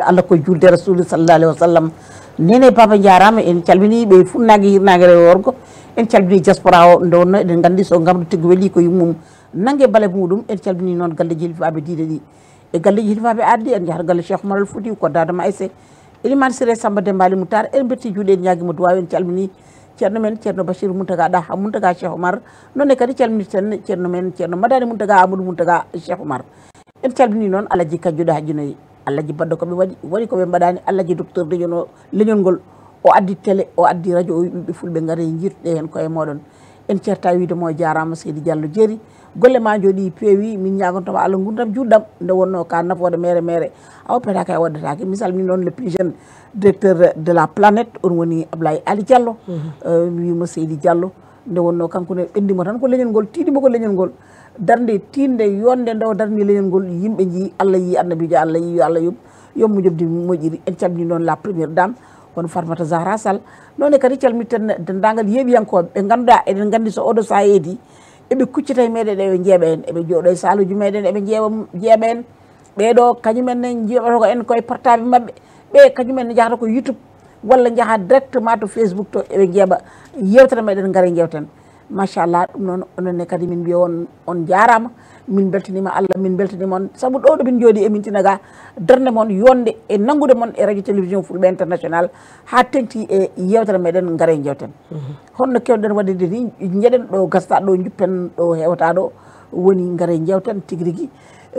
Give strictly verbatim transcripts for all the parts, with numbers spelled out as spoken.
Allah ko julde rasul sallallahu alaihi wasallam nene papa jarama en calmini be funnagi hirnage worgo en calmini diaspora o ndonno eden gandi so gamdo tigi weli ko yumum nangue bale mudum en calmini non galle jilfaɓe diide ɗi e galle jilfaɓe addi en jahata galle Cheikh Oumar Fouti ko dadama ayse Elimane Siré Samba Dembali Moutar en betti juuɗe en ñaguimo duwaw en calmini ceerno men ceerno Bachir Mountaga ɗa ha Mountaga Cheikh Oumar nonne kadi calminiten ceerno men ceerno Madani Mountaga Amadou Mountaga Cheikh Oumar en calmini noon Alaji Kajjuɗo hajjunoyi Alaji baddo koɓe waɗi waɗi koɓe mbaɗani Alaji docteur leñono leñol ngol o addi télé o addi radio o yimɓe fulɓe gaare jirɗe hen koye moɗon en certa widemo jarama Seydi Diallo jeeri golle ma jooɗi peewi min ñagontoma Allah gurdam juɗɗam nde wonno ka nafode mere mere aw petaka e waddetake misal min noon le plus jeune directeur de la planète on woni Ablaye Ali Diallo mi wimo Seydi Diallo nde wonno kanko ne ɓendimo tan ko leñol ngol tiiɗimo ko leñol ngol darde tinde yonde nde o darni leñol ngol yimɓe jii Allah yi annabijo Allah yi Allah yom yommo jobdi moƴƴiri en calmini noon la première dame kono Farmata Zahra Sall noone kadi calmitten dendagal yeeɓiyankoɓe ɓe ganduɗa eɗen gandi so oɗo sa heedi eɓe kuccita e meɗen eɓe jeeɓa en eɓe jooɗo e saluji meɗen eɓe jeeɓa jeeɓa en ɓeɗo kañumen ne jeeɓata ko en koye portable mabɓe ɓe kañumen ne jahata ko YouTube walla jaaha directement to Facebook to eɓe jeeɓa yewtere meɗen gaare jewten machallah ɗum noon ononne kadi min mbiya on on jarama min beltanima Allah min beltanima on saabu ɗo ɗo min jooɗi e Mintinaga darde moon yonde e nanggude moon e radio télévision Fulɓe international ha tengti e yewtere meɗen gaare jewten honno kewɗen waɗide ni jeeɗen ɗo gasta ɗo juppen ɗo hewata ɗo woni gaare jewten tigui rigui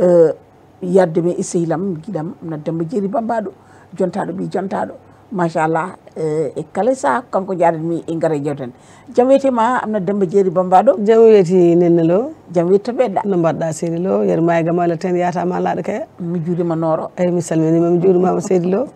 yadde me issehilam guiɗam no Demba Jeeri Bambaɗo jontaɗo ɓi jontaɗo machallah e kala saha kanko jaɗatmi e gaare jewten jaam wiyetema amna Demba Jeeri Bambaɗo jaam wiyeti Nenne Lo jaam wiyetta ɓeɗɗa no mbaɗɗa Seydi Lo yer ma e gamala ten yatama laaɗa kaya mi juurima Noro eyyi mi salminima mi juurimama Seydi Lo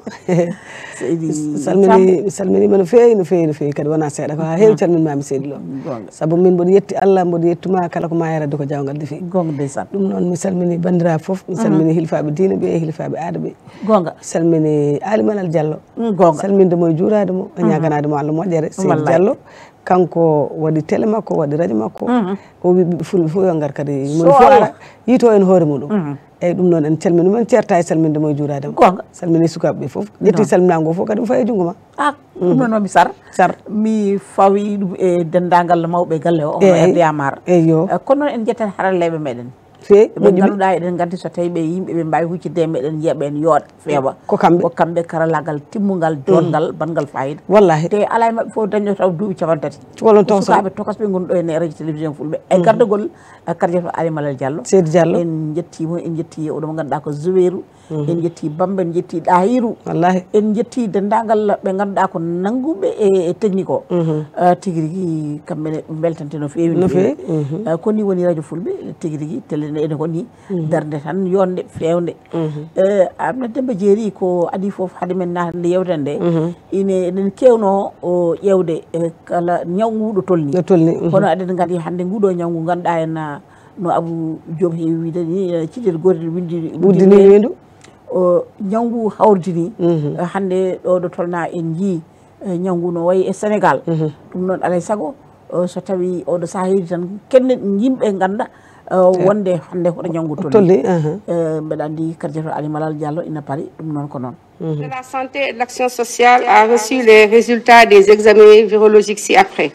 Seydi salmini mi salminima no feewi no feewi no feewi kadi wona seeɗa ko ha heewi calminmami Seydi Lo saabu min mboɗo yetti Allah mboɗo yettuma kala ko ma yarade ko jawgal defi gonga ndeysan ɗum noon mi salmini bandiraɓe foof mi salmini hilfaɓe diine ɓe e hilfaɓe aada ɓe gonga mi salmini Ali Manal Diallo gonga salminde mo e juurade mo e ñaganade mo Allah moƴƴere Seydi Diallo kanko waɗi télé makko waɗi radio makko o wi ɓiɓɓe fulɓe fof yo gar kadi moni fof ara yiito en hoore muɗum eyyi ɗum noon en calminima en certa e salminde mo e juurade mo gonga salmini sukaɓeɓe foof ƴetti salminago fof kadi mi faye jungo ma a ɗum noon mami sar sar mi fawi ɗum e dendagal mawɓe galle o ono erde Amar eyyo kono noon en jettat haralleɓe meɗen fe ɓe ganduɗa eɗen gandi so tawi ɓe yimɓe ɓe mbawi huccidde meɗen yiyaɓe en yooɗa feeɓa ko kamɓe ko kamɓe karallagal timmugal jongal bangal fayida wallahi te ala e mabɓe fof daño taw duuɓi capan tati walon taw sukaɓe tokas ɓe gonɗo ene radio télévision Fulɓe e gardagol kadi Ali Manal Diallo Seydi Diallo en jettimo en jetti oɗo mo ganduɗa ko Zouérou en jetti Bamba en jetti Ɗahirou wallahi en jetti dendagal ɓe ganduɗa ko nangguɓe e technique o tigui rigui kamɓene beltante no fewi no fewi koni woni radio Fulɓe tigui rigui télé ene koni darde tan yonde fewde amna Demba Jeeri ko adi foof haade men natande yewtere nde ine eɗen kewno o ƴewde kala ñaw nguɗo tolni no tolni kono aɗen gandi hande nguɗo ñaw ngu ganduɗa en no Abou Diop heewi wiide ni ciɗel gotel windi wuddini wendu o ñaw ngu hawrdini hande ɗo ɗo tolna en jii ñaw ngu no wayi e Sénégal ɗum noon alay saago so tawi oɗo saaha heedi tan kenne yimɓe ganda wonde hande hoɗo ñaw ngu tolni mbeɗa andi kadi Ali Manal Diallo ina paari ɗum noon ko noon. De la santé et de l'action sociale a reçu les résultats des examens virologiques ci-après.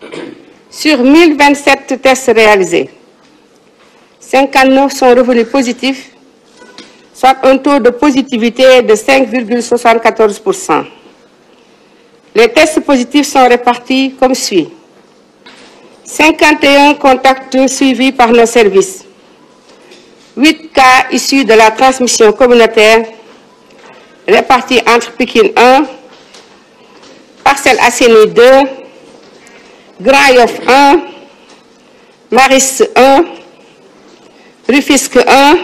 Sur mille vingt-sept tests réalisés, cinquante-neuf sont revenus positifs, soit un taux de positivité de cinq virgule soixante-quatorze pour cent. Les tests positifs sont répartis comme suit. cinquante et un contacts suivis par nos services, huit cas issus de la transmission communautaire répartis entre Pikine un, Parcelles Assainies deux, Grand Yoff un, Maristes un, Rufisque un,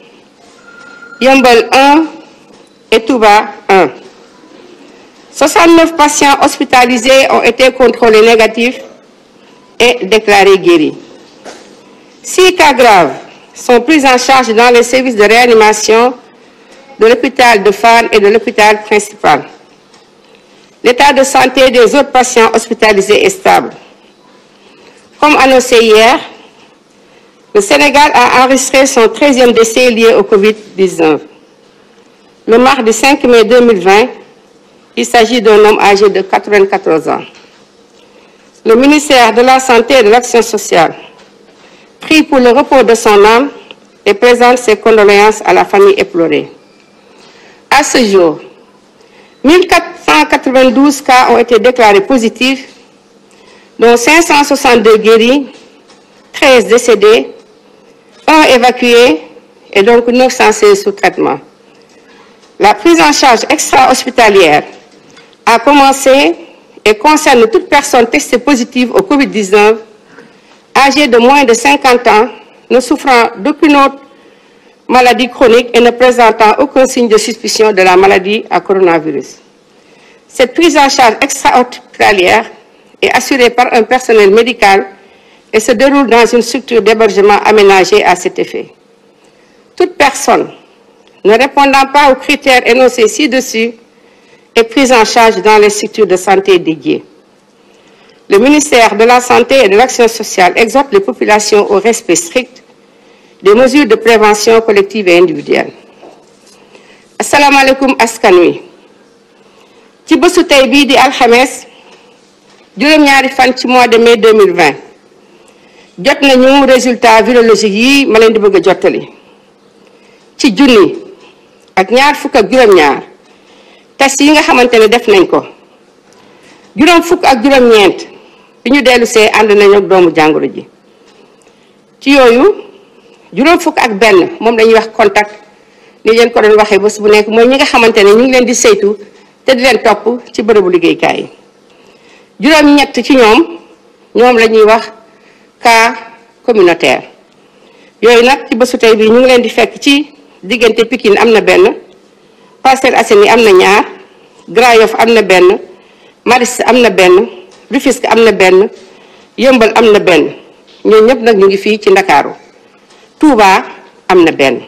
Yeumbeul un et Touba un. soixante-neuf patients hospitalisés ont été contrôlés négatifs et déclarés guéris. Six cas graves sont pris en charge dans les services de réanimation de l'hôpital de Fann et de l'hôpital principal. L'état de santé des autres patients hospitalisés est stable. Comme annoncé hier, le Sénégal a enregistré son treizième décès lié au Covid dix-neuf. le mardi cinq mai deux mille vingt, il s'agit d'un homme âgé de quatre-vingt-quatorze ans. Le ministère de la Santé et de l'Action sociale prie pour le repos de son âme et présente ses condoléances à la famille éplorée. À ce jour, mille quatre cent quatre-vingt-douze cas ont été déclarés positifs, dont cinq cent soixante-deux guéris, treize décédés, un évacué et donc neuf cent seize sous traitement. La prise en charge extra-hospitalière a commencé et concerne toute personne testée positive au Covid dix-neuf, âgée de moins de cinquante ans, ne souffrant d'aucune autre maladie chronique et ne présentant aucun signe de suspicion de la maladie à coronavirus. Cette prise en charge extra-hospitalière est assurée par un personnel médical et se déroule dans une structure d'hébergement aménagée à cet effet. Toute personne ne répondant pas aux critères énoncés ci-dessus est prise en charge dans les structures de santé dédiées. Le ministère de la Santé et de l'Action sociale exhorte les populations au respect strict des mesures de prévention collective et individuelle. Assalamu alaikum askan wi ci bésu tey bii di alxames juróom-ñaari fan ci mois de mai deux mille vingt jot nañu résultat virologique yi ma leen di bëgg a jottali ci junni ak ñaar fukk ak juróom-ñaar test yi nga xamante ne def nañ ko juróom fukk ak juróom-ñeent bi ñu dellu see ànd nañu ak doomu jàngoro ji ci yooyu juróom fukk ak benn moom lañuy wax contact ni leen ko doon waxee bés bu nekk mooy ñi nga xamante ne ñu ngi leen di saytu te di leen topp ci bërëbu liggéeykaay yi juróom ñett ci ñoom ñoom la ñuy wax cas communautaire yooyu nag ci bésu tey bii ñu ngi leen di fekk ci diggante Pikine am na benn Parcelles Assainies am na ñaar Grand Yoff am na benn Maristes am na benn Rufisque am na benn Yeumbeul am na benn ñooñu ñëpp nag ñu ngi fii ci Ndakaaru Touba am na benn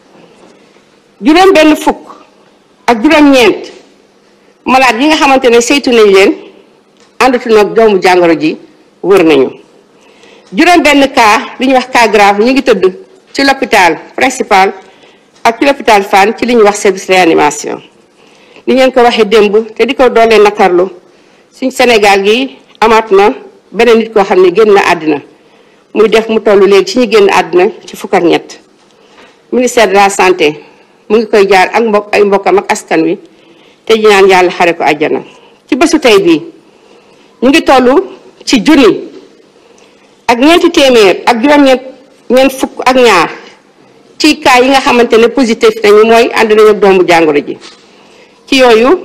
juróom benn fukk ak juróom-ñeent malade yi nga xamante ne saytu nañ leen àndatu nag doomu jàngoro ji wër nañu juróom benn cas li ñuy wax cas grave ñu ngi tëdd ci l'hôpital principal ak ci l'hôpital Fann ci li ñuy wax service réanimation ni ngeen ko waxee démb te di ko doolee nakarlu suñ Sénégal gi amaat na beneen nit koo xam ne génn na àddina muy def mu toll léegi ci ñu génn àddina ci fukk ak ñett ministère de la santé mu ngi koy jaar ak mbokk ay mbokkam ak askan wi te ñu naan yàlla xare ko àjjana ci bésu tey bii ñu ngi toll ci junni ak ñeenti téeméer ak juróom-ñeent ñeent fukk ak ñaar ci cas yi nga xamante ne positif nañu mooy ànd nañu ak doomu jàngoro ji ci yooyu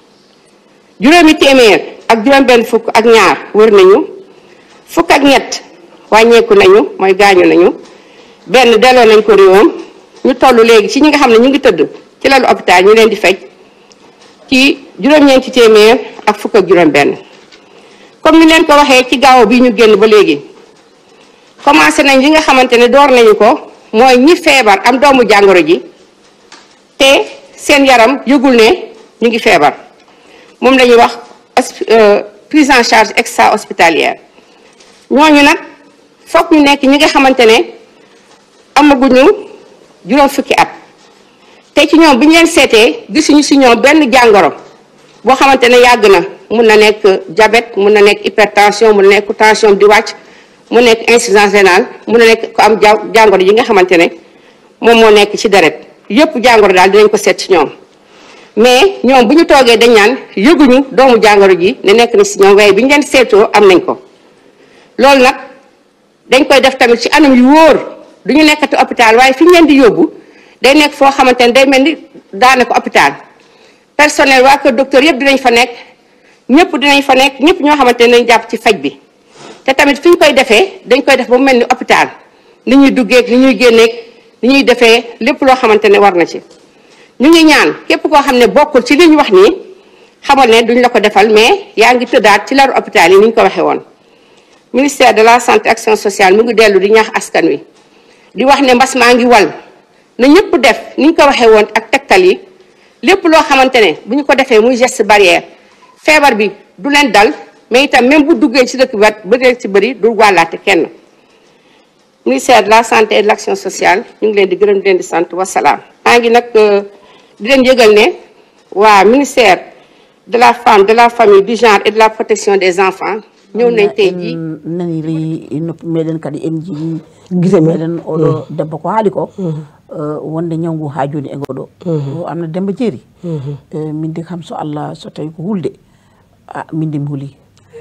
juróomi téeméer ak juróom-benn fukk ak ñaar wër nañu fukk ak ñett wàññeeku nañu mooy gaañu nañu benn delloo nañ ko réewam ñu toll léegi ci ñi nga xam ne ñu ngi tëdd ci lalu hôpital ñu leen di faj ci juróom-ñeenti téeméer ak fukk ak juróom-benn comme ni leen ko waxee ci gaaw bi ñu génn ba léegi commencé nañ li nga xamante ne door nañu ko mooy ñi feebar am doomu jàngoro ji te seen yaram yëgul ne ñu ngi feebar moom la ñuy wax prise en charge extra hospitalière ñooñu nag foog ñu nekk ñi nga xamante ne amaguñu juróom fukki at te ci ñoom bi ñu leen seetee gisuñu si ñoom benn jàngoro boo xamante ne yàgg na mun na nekk diabète mun na nekk hypertension mun na nekk tension di wàcc mu nekk insuffisance rénale mun na nekk ko am jàngoro yi nga xamante ne moom moo nekk ci deret yëpp jàngoro daal dinañ ko seet ci ñoom mais ñoom bu ñu toogee dañ naan yëguñu doomu jàngoro ji ne nekk na si ñoom waaye bi ñu leen seetoo am nañ ko loolu nag dañ koy def tamit ci anam yu wóor du ñu nekkati hôpital waaye fi ñu leen di yóbbu day nekk foo xamante ne day mel ni daanaka hôpital personnel waa kër docteur yëpp dinañ fa nekk ñëpp dinañ fa nekk ñëpp ñoo xamante ne dañ jàpp ci faj bi te tamit fi ñu koy defee dañ koy def ba mu mel ni hôpital ni ñuy duggeeg ni ñuy génneeg ni ñuy defee lépp loo xamante ne war na ci ñu ngi ñaan képp koo xam ne bokkul ci li ñu wax nii xamal ne duñ la ko defal mais yaa ngi tëddaat ci laru hôpital yi ni ñu ko waxee woon ministère de la santé action sociale mu ngi dellu di ñaax askan wi di wax ne mbas maa ngi wal na ñëpp def ni ñu ko waxee woon ak tegtal yi lépp loo xamante ne bu ñu ko defee muy geste barrière feebar bi du leen dal mais itam même bu duggee ci dëkk bi ba dee ci bëri du wàllaate kenn ministère de la santé et de l'action sociale ñu ngi leen di gërëm di leen di sant wasalaam. maa ngi nag di leen yëgal ne waa ministère de la femme de la famille du genre et de la protection des enfants ñëw nañ tey jii nani ri noppi meɗen kadi en jii gite meɗen oɗo debbo ko haali ko wonde ñawngu ha joni e ngoɗo amna Demba Jeeri min de kam so Allah so tawi ko hulde min de mi huuli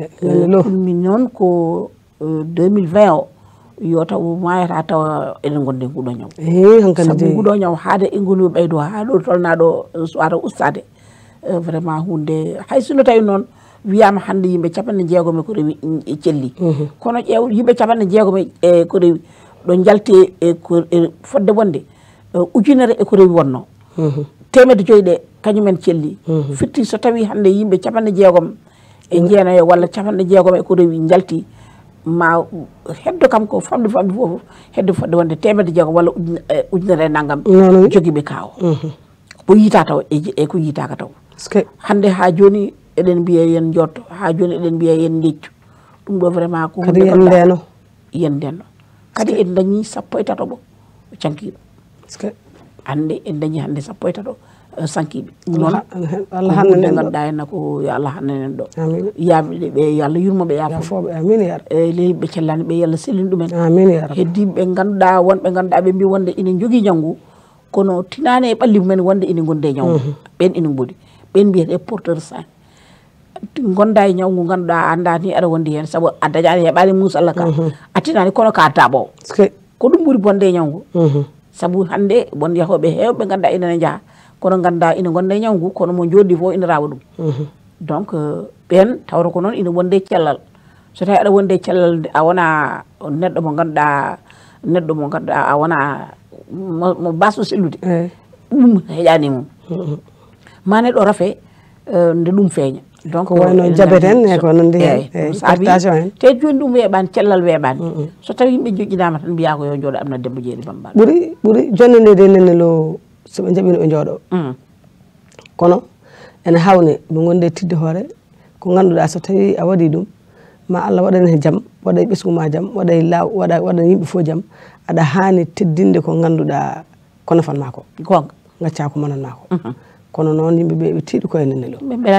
min noon ko deux mille vingt o yo taw mayata tawa eɗen gonde nguɗo ñaw sabu nguɗo ñaw haade e ngoni ɓeydo ha ɗo tolnaɗo suwata ustade vraiment hunde hay sino tawi noon wiyama hande yimɓe capanɗe jeegom e ko rewi e celli kono ƴeew yimɓe capanɗe jeegom e ko rewi ɗo jalti e fodde wonde ujunere e ko rewi wonno temedde joyyi ɗe kañumen celli fitti so tawi hande yimɓe capanɗe jeegom e jeenayo walla capanɗe jeegom e ko rewi jalti ma heddo kam ko famde famde fof heddo fodde wonde temedde jeegom walla ujunere e naggam joguiɓe kawo ko yiita taw e ko yiitaka taw hande ha joni eɗen mbiya yen jotto ha joni eɗen mbiya yen jeccu ɗum ɗo vraiment ko kadi yen ndeno yen ndenno kadi en dañi sappo e tatoɓo cankiɗo hande en dañi hande sappo e tato sankiɓe noon Allah hande ganduɗa henna ko yo Allah hannenen ɗo yaaɓeɗe ɓe yo Allah yurmoɓe yafoɓe amin ya rabbi e leyɓe cellani ɓe yo Allah sellin ɗumen amin ya rabbi heddiɓe ganduɗa wonɓe ganduɗa ɓe mbi wonde ina jogui ñawgu kono tinani e ɓalli mumen wonde ina gonde ñawgu ɓen ina mboɗi ɓen mbiyete porteur sain gonda e ñawgu ganduɗa anda ni aɗa wondi hen saabu a dañani heɓani musalla ka a tinani kono ka daɓowo ko ɗum ɓuuri bonde e ñawgu saabu hande won yahoɓe hewɓe ganduɗa inene jaaha kono ganduɗa ina gonde e ñawgu kono mo joɗɗi fo ina rawa ɗum donc ɓen tawra ko noon ina wonde cellal so tawi aɗa wonde cellal a wona neɗɗo mo ganduɗa neɗɗo mo ganduɗa a wona mo basɗo sellude ɗum heƴani mum ma neɗɗo rafe nde ɗum feeña donc wayno jabeten e ko nandi hen partation hen te joni ɗum weeɓani cellal weeɓani so tawi yimɓe joƴƴinama tan mbiya ko yo jooɗo amna Demba Jeeri Bambal ɓuuri ɓuuri jonnanede nenelo soɓe jaɓino ɓe jooɗo kono ene hawne ɓe gonde tidde hoore ko ganduɗa so tawi a waɗi ɗum ma Allah waɗane hen jaam waɗa ɓesguma jaam waɗa law waɗa waɗa yimɓe fof jaam aɗa hani teddinde ko ganduɗa ko nafanma ko gonga gacca ko mananma ko kono noon yimɓeɓe ɓe tiiɗi koye nenne lo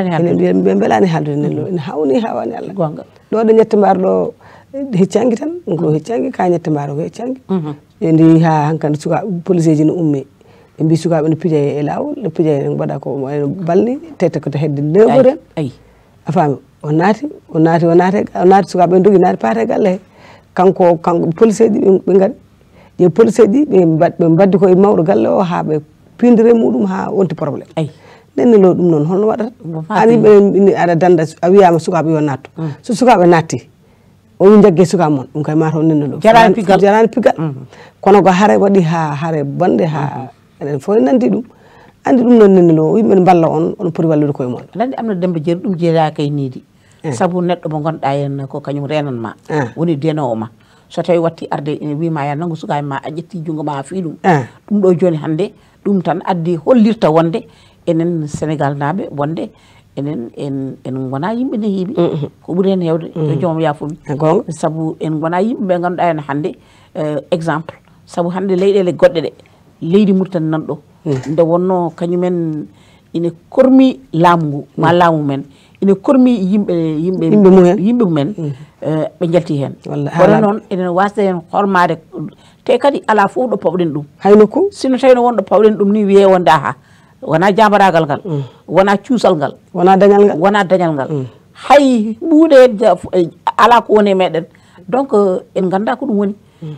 ɓe beelani haaldude nenne lo ene hawni hawani Allah gonga ɗo ɗo ñette mbar ɗo heccangi tan ko heccangi ka ñette mbar ko heccangi ɓe ndi ha hankkandi suka police ji no ummi ɓe mbi sukaɓe no pija e lawol no pija e mbaɗa ko eno balni tete ko to hedde neuf heures en a faami o naati o naati o naati o naati sukaɓe ɓe dogi naati paate galle he kanko kanko police ji ɓe gaari ƴe police ji ɓe ɓe mbaddi koye mawɗo galle o ha ɓe pindire muɗum ha wonti probléme nenne lo ɗum noon holno waɗata ani ɓe aɗa danda a wiyama sukaɓe yo natto so sukaɓe natti o wi jaggue sukaɓe moon ɗum kay mataw nenne lo jarani pigal jarani pigal kono ko haare waɗi ha haare bonde ha eɗen fof nandi ɗum andi ɗum noon nenne lo yimɓe balla on on poti wallude koye moon aɗa andi amna Demba Jeeri ɗum jeeyaka e niidi saabu neɗɗo mo ganduɗa hen ko kañum renanma woni denowo ma so tawi watti arde ene wima ya naggu sukaɓe ma a ƴetti junggo ma a fi ɗum ɗum ɗo joni hande ɗum tan addi hollirta wonde enen Sénégal naɓe wonde enen en en gona yimɓe nehiɓe ko ɓuuri hen hewde yo joom yafumi saabu en gona yimɓeɓe ganduɗa hen hande exemple saabu hande leyɗele goɗɗe ɗe leydi Mauritanie nanɗo nde wonno kañumen ina kormi laamu ngu ma laamu men ina kormi yimɓe yimɓe yimɓe mumen ɓe jalti hen kono noon enen wasde hen hormade te kadi ala fof ɗo pawɗen ɗum hayno ko sino tawi no wonɗo pawɗen ɗum ni wiye wonde aha wona jambaragal ngal wona cuusal ngal wona dañal ngal wona dañal ngal hay ɓuuɗe ala ko woni e meɗen donc en ganda ko ɗum woni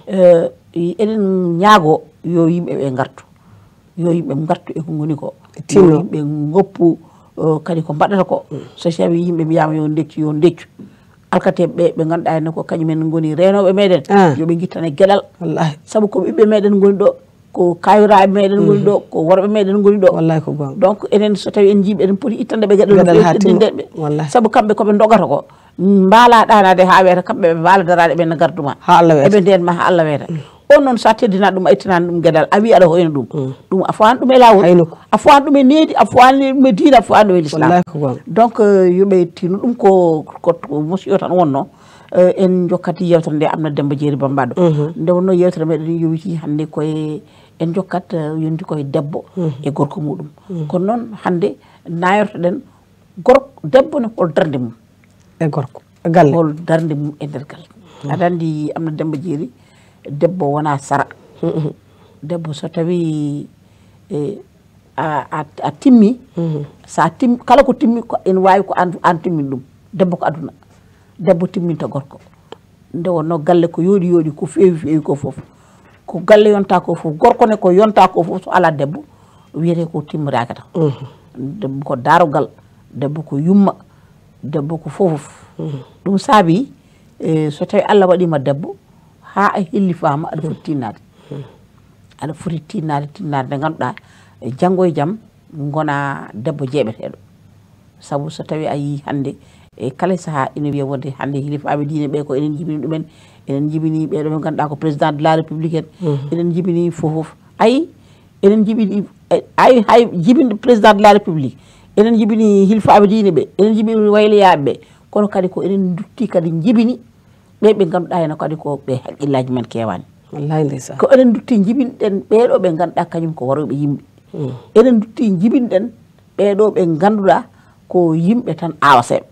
eɗen ñaago yo yimɓeɓe gartu yo yimɓe gartu eko goni ko yo yimɓe goppu kadi ko mbaɗata ko so tawi yimɓe mbiyama yo deccu yo deccu alkateɓe ɓe ganduɗa henne ko kañumen goni renoɓe meɗen yoɓe guittane gueɗal wallahi saabu ko ɓiɓɓe meɗen goni ɗo ko kayiraɓe meɗen goni ɗo ko worɓe meɗen goni ɗo wallahi ko gonga donc enen so tawi en jiiɓi eɗen pooti ittandeɓe gueɗalɗindeɓe saabu kamɓe koɓe dogata ko mbaala ɗanade ha wiyata kamɓe ɓe mbaala darade ɓe no garduma ha Allah wiyata eɓe ndenma ha Allah wiyata on noon sa teddina ɗum a ittanani ɗum gueɗal a wi aɗa hoyno ɗum ɗum a fawani ɗum e lawol a fawani ɗum e needi a fawani ɗum e diine a fawani ɗum e l'islam donc yoɓe tino ɗum ko ko monsieur tan wonno en jokkati yewtere nde amna Demba Jeeri Bambadou nde wonno yewtere meɗen yowiti hande koye en jokkat yondi koye debbo e gorko muɗum kono noon hannde nayortoɗen gorko debbo ne hol darde mum e gorko e galle hol darde mum e nder galle aɗa anndi amna Demba Jeeri debbo wona sara debbo so tawi a a timmi sa timmi kala ko timmi ko ene wawi ko an an timmin ɗum debbo ko aduna debbo timminta gorko nde wonno galle ko yooɗi yooɗi ko feewi feewi ko fof ko galle yonta ko fof gorko ne ko yonta ko fof so ala debbo wiyete ko timmiraka tan debbo ko darogal debbo ko yumma debbo ko fof ɗum saabi so tawi Allah waɗima debbo ha a hillifama aɗa foti tinnade aɗa foti tinnade tinnade nde ganduɗa janggo e jaam gona debbo jeeɓeteɗo saabu so tawi a yi hande e kala saaha ina wiya wonde hande hilifaɓe diine ɓe ko enen jibini ɗumen enen jibini ɓeɗo ɓe ganduɗa ko président de la république en enen jibini fofof ayi enen jibini ay hay jibinde président de la république enen jibini hilfaɓe diine ɓe enen jibini wayloyaɓe ɓe kono kadi ko enen dutti kadi jibini ɓe ɓe ganduɗa heno kadi ko ɓe haqqillaji men kewani wallahi ndeysan ko enen dutti jibinɗen ɓeɗo ɓe ganduɗa kañum ko waroɓe yimɓe enen dutti jibinɗen ɓeɗo ɓe ganduɗa ko yimɓe tan awaseɓe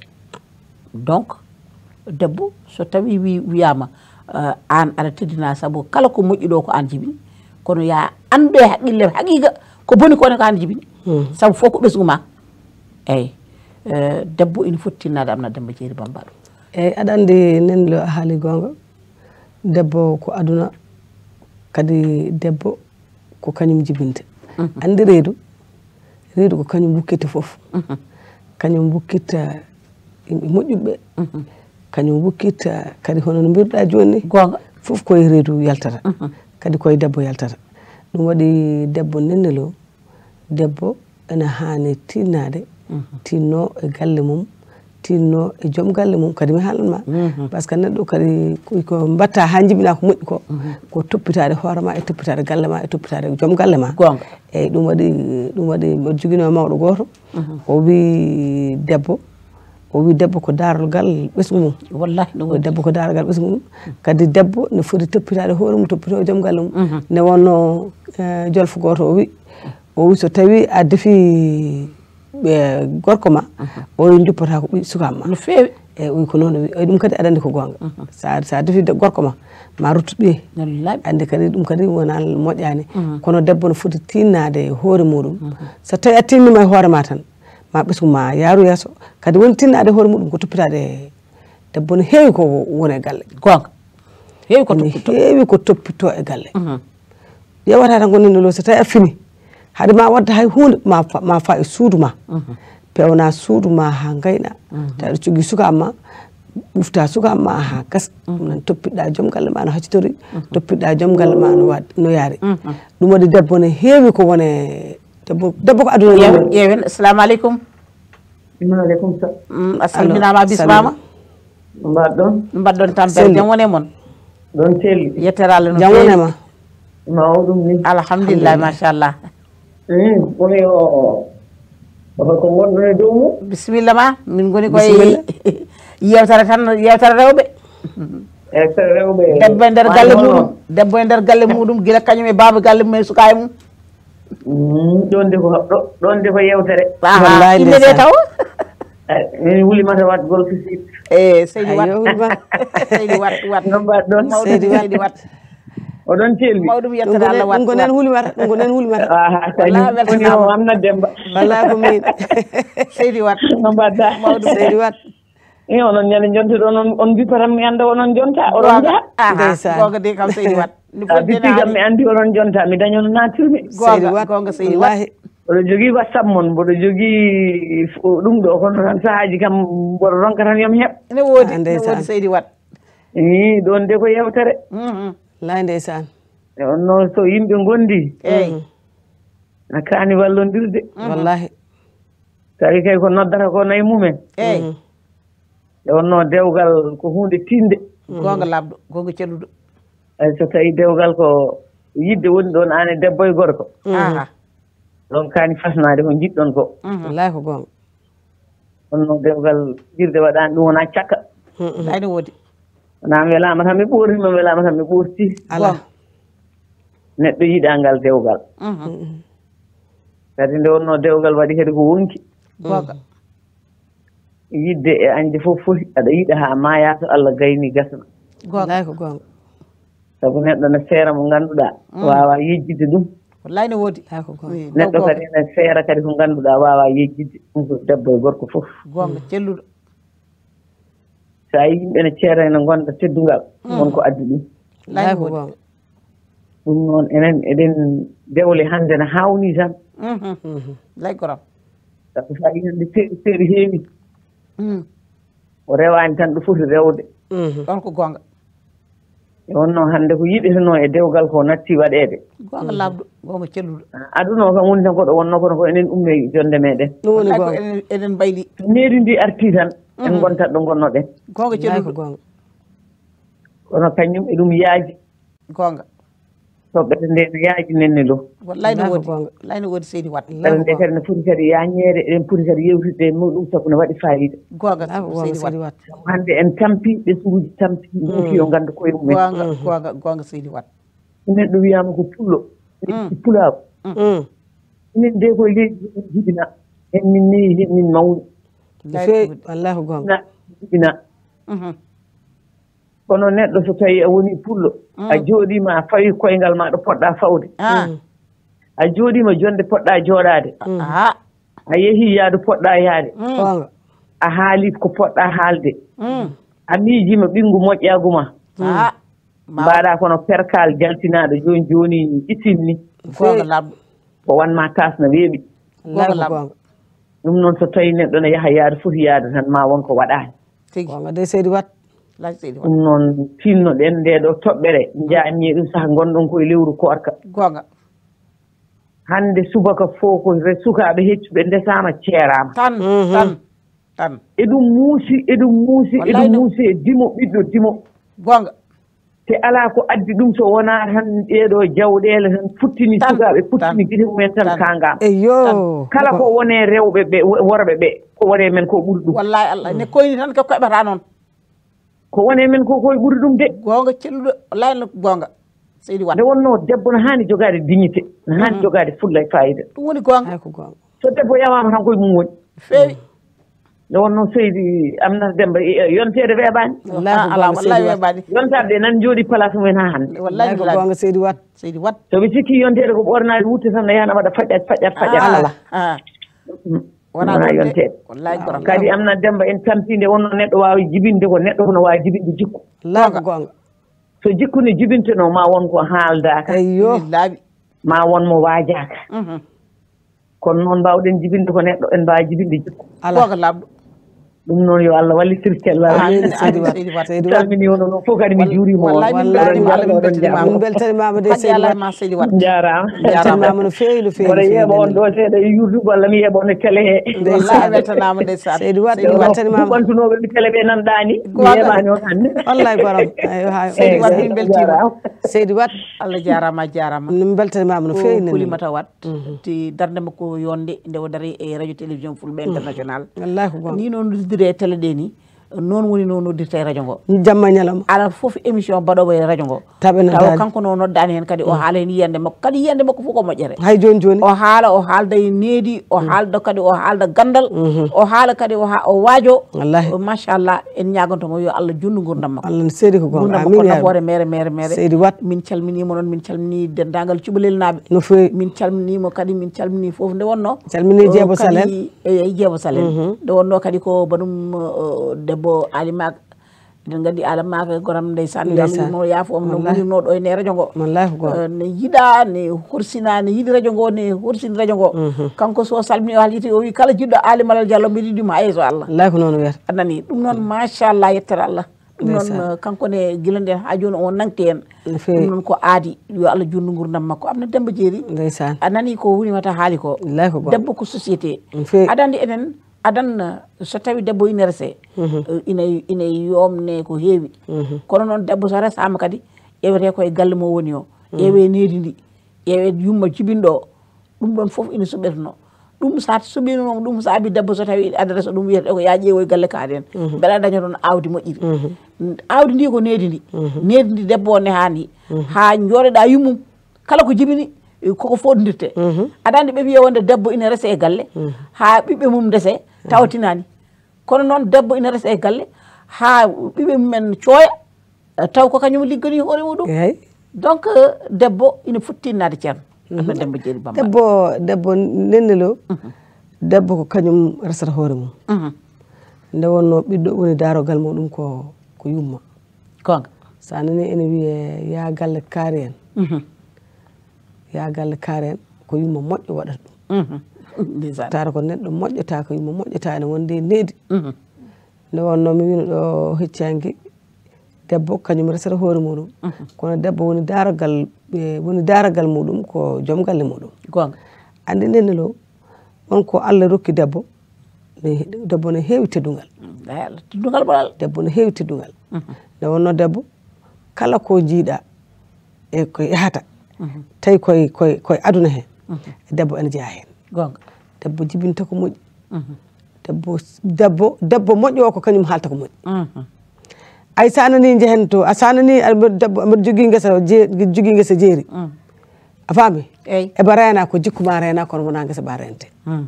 donc debbo so tawi wi wiyama uh, an aɗa teddina saabu kala ko moƴƴi ɗo ko an jibini kono ya andu e haqqille haqiqa ko boni kone ko an jibini saabu fof ko ɓesgu ma eyyi uh, debbo ina foti tinnade amna Demba Jeeri Bambaɗo eyyi aɗa andi nenlo a haali gonga debbo ko aduna kadi debbo ko kañum jibinte andi reedu reedu ko kañum wukkita fof kañum wukkita yimɓe moƴƴuɓe kañum wukkita kadi hono no mbiruɗa joni gonga fof koye reedu yaltata kadi koye debbo yaltata ɗum waɗi debbo nennelo debbo ene hani tinnade tinno e galle mum tinno e joom galle mum kadi mi haalanma par ce que neɗɗo kadi ko mbatta ha jibina ko moƴƴi ko ko toppitade hoorema e toppitade galle ma e toppitade joom galle ma gonga eyyi ɗum waɗi ɗum waɗi mbiɗa joguino mawɗo goto o wi debbo o wi debbo ko darolgal ɓesgu mum wallahi ɗum o debbo ko darolgal ɓesgu mum kadi debbo ne foti toppitade hoore mum toppito joom galle mum ne wonno jolfo goto o wi o wi so tawi a defi ɓe gorko ma o juppata ko ɓi sukama no feewi eyyi o wi ko noon o wi ɗum kadi aɗa andi ko gonga sa sa defi gorko ma ma ruttu ɓiye wallahi andi kadi ɗum kadi wona moƴƴani kono debbo ne foti tinnade hoore muɗum so tawi a tinnima e hoore ma tan ma ɓesgu ma yaaru yeeso kadi woni tinnade hoore muɗum ko toppitade debbo ne heewi ko woni e galle gonga heewi ko ne toppito heewi ko toppito e galle ƴewata tan ko nennelo so tawi a fini haade ma wadde hay hunde ma ma fa e suudu ma pewna suudu ma ha gayna tawi aɗa jogui sukama ma ɓufta sukama ma ha gas ɗum noon toppitoɗa joom galle ma no haccitori toppitoɗa joom galle ma no wad no yaari ɗum waɗi debbo ne heewi ko wone debbo debbo ko aduna ƴeewen ƴeewen assalamu aleykum aleykum salam a salminama bismama mbaɗɗon mbaɗɗon tampere jam wone moon ɗon celli yettere Allah no jam wonema mawɗum ni alhamdulillah machallah woni o ko gonɗon e dow mum bisimilla ma min goni koye yewtere tan yewtere rewɓe yewtere rewɓe debbo e nder galle muɗum debbo e nder galle muɗum guila kañum e baba galle mum e sukaye mum ɗon de ko ɗon de ko yewtere wallahi inde ɗe taw min wulimata watgol fisit e seydi wat seydi wat wat no mbaɗɗon seydi seydi wat oɗon celli mawɗum yettere Allah wat ɗum ko nen hulimata ɗum ko nen hulimata woni o amna Demba wallahi ko min seydi wat no mbaɗɗa mawɗum seydi wat i onon ñande jontuɗo onon on bipatam mi anda onon jonta oɗon jaaha ndeysan gonga de kam seydi wat bippi kam mi andi onon jonta mi dañono natirmi gonga gonga seydi wat oɗo jogui WhatsApp mon mboɗo jogui ɗum ɗo kono tan sahaji kam mboɗo ronka tan yomi heeɓ ne woodi ne woodi seydi wat i ɗon de ko yewtere wallahi ndeysan e on noon so yimɓe gondi eyyi a kaani wallondirde wallahi tawi kay ko noddata ko nayi mumen eyyi e wonno dewgal ko hunde tinde gonga labɗo gonga celluɗo ay so tawi dewgal ko yidde woni ɗon an e debbo e gorko aha ɗon kaani fasnade ko jiɗɗon ko wallahi ko gonga wonno dewgal jirde waɗani ɗum wona cakka ayno woodi wona mi welama tan mi ɓoorima mi welama tan mi ɓoorti ala neɗɗo yiɗa ngal dewgal kadi nde wonno dewgal waɗi kadi ko wonki gonga yidde e añde fof foti aɗa yiɗa haa maaya to Allah gayni gasna wallahi ko gonga sabu neɗɗo ne seera mo ngannduɗaa waawa yejjidde ɗum wallahi ne woodi ha ko gonga neɗɗo kadi ne seera kadi ko ngannduɗaa waawa yejjidde ɗum ko debbo e gorko fof gonga celluɗo so a yimɓe ne ceera ene ngonda teddungal wonko addi ɗum wallahi ko gonga ɗum noon enen eɗen dewle hannde ne haawnii tan lay koram sabu so a yi hannde seeɗi seeɗi heewi o rewaani tan ɗo foti rewde ɗon ko gonga e wonno hannde ko yiɗetenoo e dewgal ko natti waɗeede gonga laabɗo gonga celluɗo aduna ko woni tan koɗo wonno kono ko enen ummi jonde meɗen ɗum woni wallahi ko gonga enen enen mbayli so neeri ndi artii tan en ngontat ɗo ngonnoɗen gonga wallahi ko celluɗo gonga kono kañum e ɗum yaaji gonga toɓɓete nde no yaaji nenne ɗo wallahi ne Wallahi ko woodi gonga. wallahi ne woodi seydi wat kala nde kadi ne foti kadi yaañeede eɗen poti kadi yewtide e muɗum sabu ne waɗi fayida gonga wallahi ko gonga seydi wat seydi wat hannde en tampi ɓesguuji tampi ɗuuki yo ngannda koye mumen gonga gonga gonga seydi wat so neɗɗo wiyaama ko pullo e pulaaku inen nde koye leydi en jibina en min neyi hen min mawni no feewi wallahi ko gonga na jibina kono neɗɗo so tawii a woni pullo a jooɗiima a fawi koyngal ma ɗo poɗɗa fawde a jooɗiima jonde poɗɗa jooɗaade a a yehii yaade poɗɗa yaade gonga a haali ko poɗɗa haalde a miijiima ɓinngu moƴƴaagu ma a mbaɗa kono perkal jaltinaaɗo jooni jooni itinni gonga laabɗo ko wanma tas no weeɓi wallahi ko Gonga gonga ɗum noon so tawii neɗɗo ne yaha yaade foti yaade tan ma won ko waɗaani tigi gonga de seydi wat laaj seydi wat ɗum noon tinnoɗen nde ɗo toɓɓere jaanni ɗum saha gonɗon koye lewru koorka gonga hannde subaka fof ko re sukaaɓe heccuɓe ndesaama ceeraama tan tan tan eɗum muusi eɗum muusi Wallahi eɗum no- muusi e dimo ɓiɗɗo dimo gonga te alaa ko addi ɗum so wonaa tan ɗeeɗo jawɗeele tan futtini Tan, sukaaɓe tan, futtini gite mumen tan tan. kaangama eyo kala ko wonee rewɓe ɓe worɓe ɓe ko wonee men ko ɓuri ɗum wallahi allah ne koyni tan ko koɓata noon ko wonee men ko koye ɓuri ɗum de gonga celluɗo wallahi no gonga seydi wat nde wonnoo debbo no haani jogaade dignité no haani jogaade fulla e fayida ɗum woni gonga hay ko gonga so debbo yamaama tan koye mum woni feewi nde wonnoo seydi Aminata Demba yonteede weeɓaani wallahi ko ala gonga wallahi seydi wat weeɓani yontaɓe ɗe nan jooɗi place mumen haa hannde wallahi wallahi ko billahi gonga seydi wat seydi wat so ɓe sikki yonteede ko ɓornaade wutte tan no yahana waɗa faƴƴat faƴƴat faƴƴat ala ah wona wona ɗon de yonteede wallahi koram kadi Aminata Demba en tampinde wonno neɗɗo waawi jibinde ko neɗɗo kono waawi jibinde jikku wallahi ko gonga so jikku ne jibintenoo ma won ko haaldaaka eyo laaɓi ma won mo waajaaka kono noon mbawɗen jibinde ko neɗɗo en mbaawi jibinde jikku ala gonga laabɗo ɗum noon yo Allah wallitir cellal amin seydi wat seydi wat seydi wat salmini wono noon fof kadi mi juurima on wallahi min wallahi beltanima min Allah beltanimama min min beltanimama beltanimama de hajji seydi ala wat ma seydi wat jaaraama beltanimama no feewi no feewi mboɗo yeeɓa on ɗo seeɗa e youtube walla mi yeeɓa on e télé he wallahi weltanama ndeysaan seydi wat Seydi Wat. beltanimama huɓantunooɓe mi télé ɓe nanɗaani mi Gonga. yeeɓaani on hannde wallahi koram ayo ha Seydi Wat min beltima seydi wat Allah jarama jarama min beltanimama no feewi ko nene Kulimata Wat ti darde makko yonde nde o dari e radio télévision fulɓe international wallahi ko gonga ni noon noddire e télé ɗe ni noon woni no noddirta e radio ngo jamma ñalawma ala foof émission baɗowo e radio ngo taɓe no taw daani kanko no noddani hen kadi o haala hen yiyande makko kadi yiyande makko fof ko moƴƴere hay joni joni o haala o haalda e needi o haalda kadi o haalda gandal o haala kadi o ha- o waajo wallahi machallah en ñagontomo yo Allah jundu gurdam makko Allah no seedi ko gonga gurdam amin makko ya nafoore mere mere mere seydi wat min calminimo noon min calmini dendagal cuɓalel naaɓe no feewi min calminimo kadi min calmini foof nde wonno calmini o Jeebo kadi- Salel. eyi Jeebo Salel nde wonno kadi ko banum uh, debbo alimak eɗen gandi alamaka goram ndeysan Ndeysan. no yaafo om no Wallahi. wonirno ɗo ene radio ngo wallahi ko gonga Uh, ne yiɗa ne horsina ne yiɗi radio ngo ne horsini radio ngo kanko so salmini o haljiti o wi kala jiɗɗo alimalal diallo mbiɗa yiɗima a yeeso Allah wallahi ko noon wiyata anani ɗum noon machallah yettere Allah ɗum noon Ndeysan. uh, kanko ne gila nden ha joni o nangti hen no ɗum feewi noon ko aadi yo Allah jundu gurdam makko Aminata Demba Jeeri ndeysan a nani ko Hulimata haali ko wallahi ko gonga debbo ko société no feewi aɗa andi enen adan so tawi debbo ina rese ina ina yomne ko heewi kono noon debbo so resama kadi ƴewete koye galle mo woni o ƴeewe needi ndi ƴeewe yumma jibinɗo o ɗum ɗon foof ina suɓeteno ɗum sa suɓinoma ɗum saabi debbo so tawi aɗa resa ɗum wiyete ko ya ƴeewoye galle kaɗen beɗa daña toon awdi moƴƴiri awdi ndi ko needi ndi needi ndi debbo o nehandi ha jooɗoɗa yummum kala ko jibini koko foɗodirte aɗa andi ɓe wiya wonde debbo ina rese e galle ha ɓiɓɓe mum dese tawatinani kono noon debbo ina rese e galle ha ɓiɓɓe mumen cooya taw ko kañum liggani hoore muɗum donc debbo ina fotti nade ceerno Amna Demba Jeeri Bamba debbo debbo nennelo debbo ko kañum resata hoore mum nde wonno ɓiɗɗo woni darogal muɗum ko ko yumma gonga sa nani ene wiye ya galle kaari en ya galle kaari en ko yumma moƴƴo waɗata ɗum tara ko neɗɗo moƴƴota ko yumma moƴƴota ene wonde e needi nde wonno mi wino ɗo heccanki debbo kañum resata hoore muɗum kono debbo woni darogal woni darogal muɗum ko joom galle muɗum gonga andi nennelo wonko Allah rokki debbo debbo ne heewi teddugal teddugal ɓolal debbo ne heewi teddugal nde wonno debbo kala ko jiiɗa e ko yahata tawi koye koye koye aduna hen debbo ene jeeya hen gonga debbo jibinta ko moƴƴi debbo debbo debbo moƴƴo o ko kañum haalta ko moƴƴi ay sa nani jehen to a sa nani debbo mbeɗa jogui guesa jogui guesa jeeri a faami eɓe reena ko jikkuma reena kono wona guesa ba rente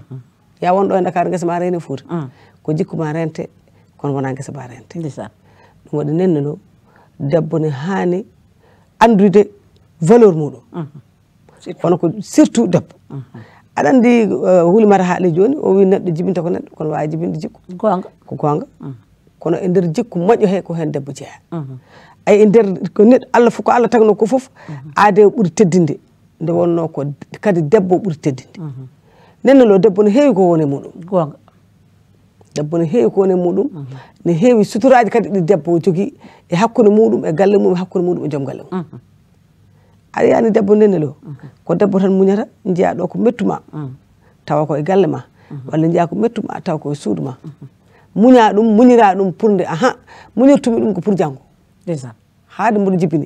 ya wonɗo e Dakar guesa ma reene Fouta ko jikkuma rente kono wona guesa ba rente ɗum waɗi nenneno debbo ne haani andude valeur muɗum kono ko surtout debbo aɗa andi Hulimata haali joni o wi neɗɗo jibinta ko neɗɗo kono wawi jibinde jikku gonga ko gonga kono e nder jikku moƴƴo he ko hen debbo jeeya ay e nder ko neɗɗo Allah fof ko Allah tagno ko foof aade ɓuuri teddinde nde wonno ko kadi debbo ɓuuri teddinde nennelo debbo ne heewi ko woni muɗum gonga debbo ne heewi ko woni muɗum ne heewi suturaji kadi ɗi debbo jogui e hakkude muɗum e galle mum e hakkude muɗum e joom galle mum aɗa yiyani debbo nennelo ko debbo tan muñata jeeya ɗo ko mettuma tawa ko e galle ma walla jeeya ko mettuma tawa ko e suudu ma muña ɗum muñira ɗum pour nde aha muñirtumi ɗum ko pour janggo haade mboɗo jibini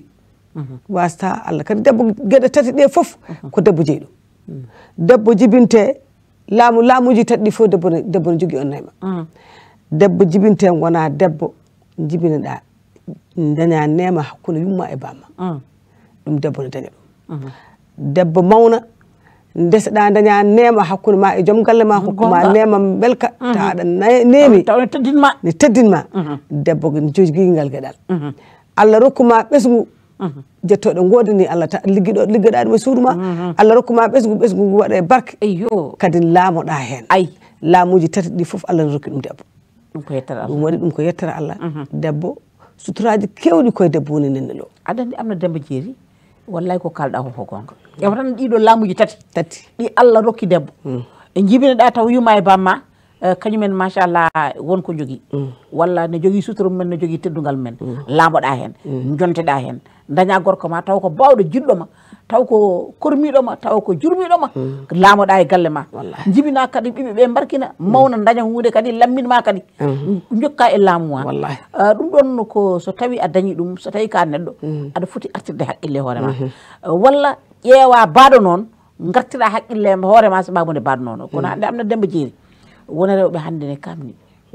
wasta Allah kadi debbo gueɗe tati ɗe foof ko debbo jeeyi ɗum debbo jibinte laamu laamuji tati ɗi fof debbo debbo ne jogui on nayma debbo jibinte wona debbo jibineɗa daña nema hakkude yumma e bamma ɗum debbo ne daña ɗum debbo mawna ndeseɗa daña nema hakkude ma e joom galle ma hokkuma nema belka ta aɗa neemi ne teddinma ne teddinma debbo ne jogui ngal gueɗal Allah rokkuma ɓesgu jettoɗo godani Allah liggiɗo liggoɗa ɗum e suudu ma Allah rokkuma ɓesgu ɓesgu ngu waɗa e barke eyo kadi laamoɗa hen ay laamuji tati ɗi foof Allah ne rokki ɗum debbo ɗum ko yettara Allah ɗum waɗi ɗum ko yettara Allah debbo suturaji kewɗi koye debbo woni nennelo aɗa andi Amna Demba Jeeri wallay ko kalɗa ko ko gonga ƴewa tan ɗiɗo laamuji tati tati ɗi Allah rokki debbo e jibineɗa taw yuma e bamma kañumen machallah wonko jogui walla ne jogui sutura mumen ne jogui teddugal men laamoɗa hen jonteɗa hen daña gorko ma taw ko bawɗo jiɗɗoma taw ko kormiɗoma taw ko jurmiɗoma laamoɗa e galle ma jibina kadi ɓiɓe ɓe barkina mawna daña hunde kadi lamminma kadi jokka e laamu ma ɗum ɗon ko so tawi a dañi ɗum so tawi ka neɗɗo aɗa foti artirde haqqille hoorema walla ƴeewa baɗo noon gartira haqqille hoorema sababude baɗo noon kono ande Amna Demba Jeeri wona rewɓe hannde ne kamni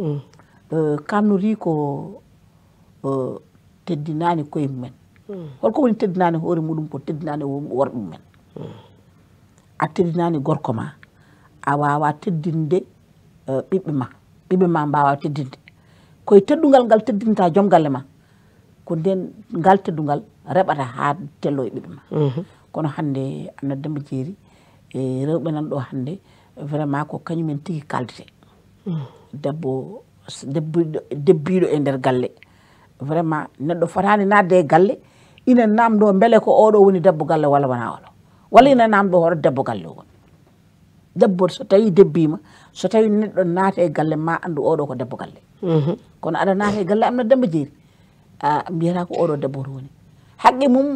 kamnori ko teddinani koye mumen holko woni teddinani hoore muɗum ko teddinani worɓe mumen a teddinani gorko ma a wawa teddinde ɓiɓɓe ma ɓiɓɓe ma mbawa teddinde koye teddugal ngal teddinta joom galle ma ko nden ngal teddugal reɓata ha tello e ɓiɓɓe ma kono hannde Amna Demba Jeeri e rewɓe nan ɗo hannde vraiment ko kañumen tigui kaldete debbo debbiɗo e nder galle vraiment neɗɗo fotani nadde e galle ina namdo beele ko oɗo woni debbo galle walla wona oɗo walla ina namdo hoto debbo galle o woni debbo so tawi debbima so tawi neɗɗo naata e galle ma andu oɗo ko debbo galle kono aɗa naata e galle Amna Demba Jeeri a mbiyata ko oɗo debbo to woni haqqe mum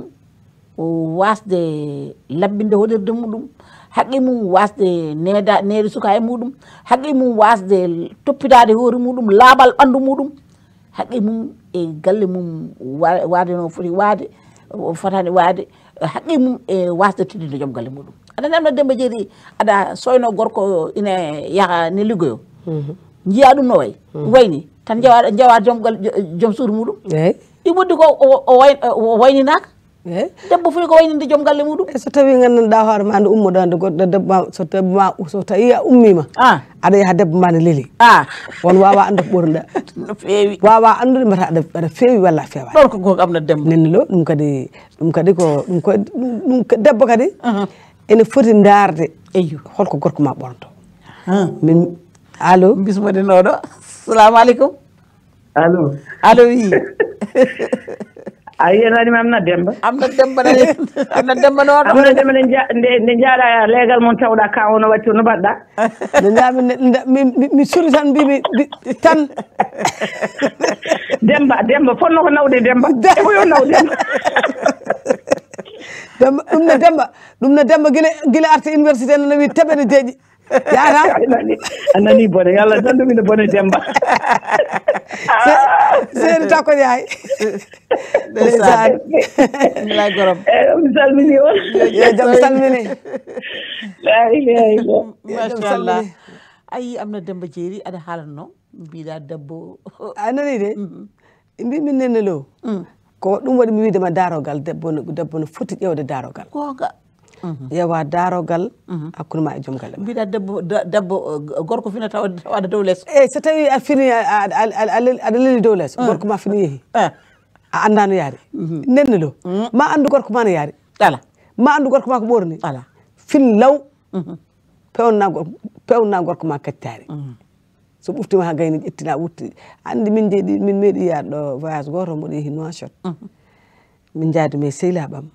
wasde labbinde hoɗirde muɗum haqqe mum wasde needa needi suka e muɗum haqqe mum wasde toppitade hoore muɗum laaɓal ɓandu muɗum haqqe mum e galle mum wade no foti wade fotani wade haqqe mum e wasde teddinde joom galle muɗum aɗa Amna Demba Jeeri aɗa soyno gorko ina yaha ne liggoyo jiiya ɗum no way wayni tan jawa jawa joom galle joom suudu muɗum i ɓoddi ko o wayninaka debbo fu ko wayninde joom galle muɗum so tawi gandanɗa hoore ma nde ummoɗa nde goɗɗo debbo ma so tawi ma so tawi a ummima aɗa yaha debbo ma ne leeli won wawa anda ko ɓurɗa no feewi wawa andude mbata aɗa aɗa feewi walla a feewa ɗon ko goko amna dembo nenne lo ɗum kadi ɗum kadi ko ɗum ko ɗum debbo kadi ene foti darde eyyo holko gorko ma ɓornoto min allo bismode noɗo salamu aleykum allo allo wi a yiyananima amna demba amna demba amna demba noɗo amna demba nde jaaɗa leegal moon tawɗa ka ono watti no mbaɗɗa nde jaami mi suri tan mbimi tan demba demba fonno ko nawde demba emo yo naw demba demba ɗum ne demba ɗum ne demba guila guila arta université no wi teɓene deeƴi yaata a nani bone yallah tan ɗumine bone demba seeri takko yaay ndeysaan lay gorom mi salmini on yo jaam salmini la ilaha illa machallah ayi amna demba jeeri aɗa haalatno mbiɗa debbo a nani de mbimin nenne lo ko ɗum waɗi mi widema darogal debbo debbo no foti ƴewde darogal gonga yewa darogal hakkude ma e joom galle mbiɗa debbo debbo gorko fina taw waɗa dow lees eyyi so tawi a fini aɗa leeli dow lees gorko ma fini yeehi a anda no yaari nenne lo ma andu gorko ma no yaari ala ma andu gorko ma ko ɓorni ala fin law pewna pewna gorko ma kaccitari so ɓuftima ha gayni ƴettina wutti andi min jeeɗi min meeɗi yaade ɗo voyage goto mboɗo yeehi Nouakchott min jaadi mais sehilaɓam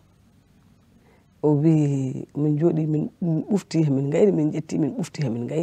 o wi min jooɗi min ɓufti hemin gayni min ƴetti min ɓufti hemin gayni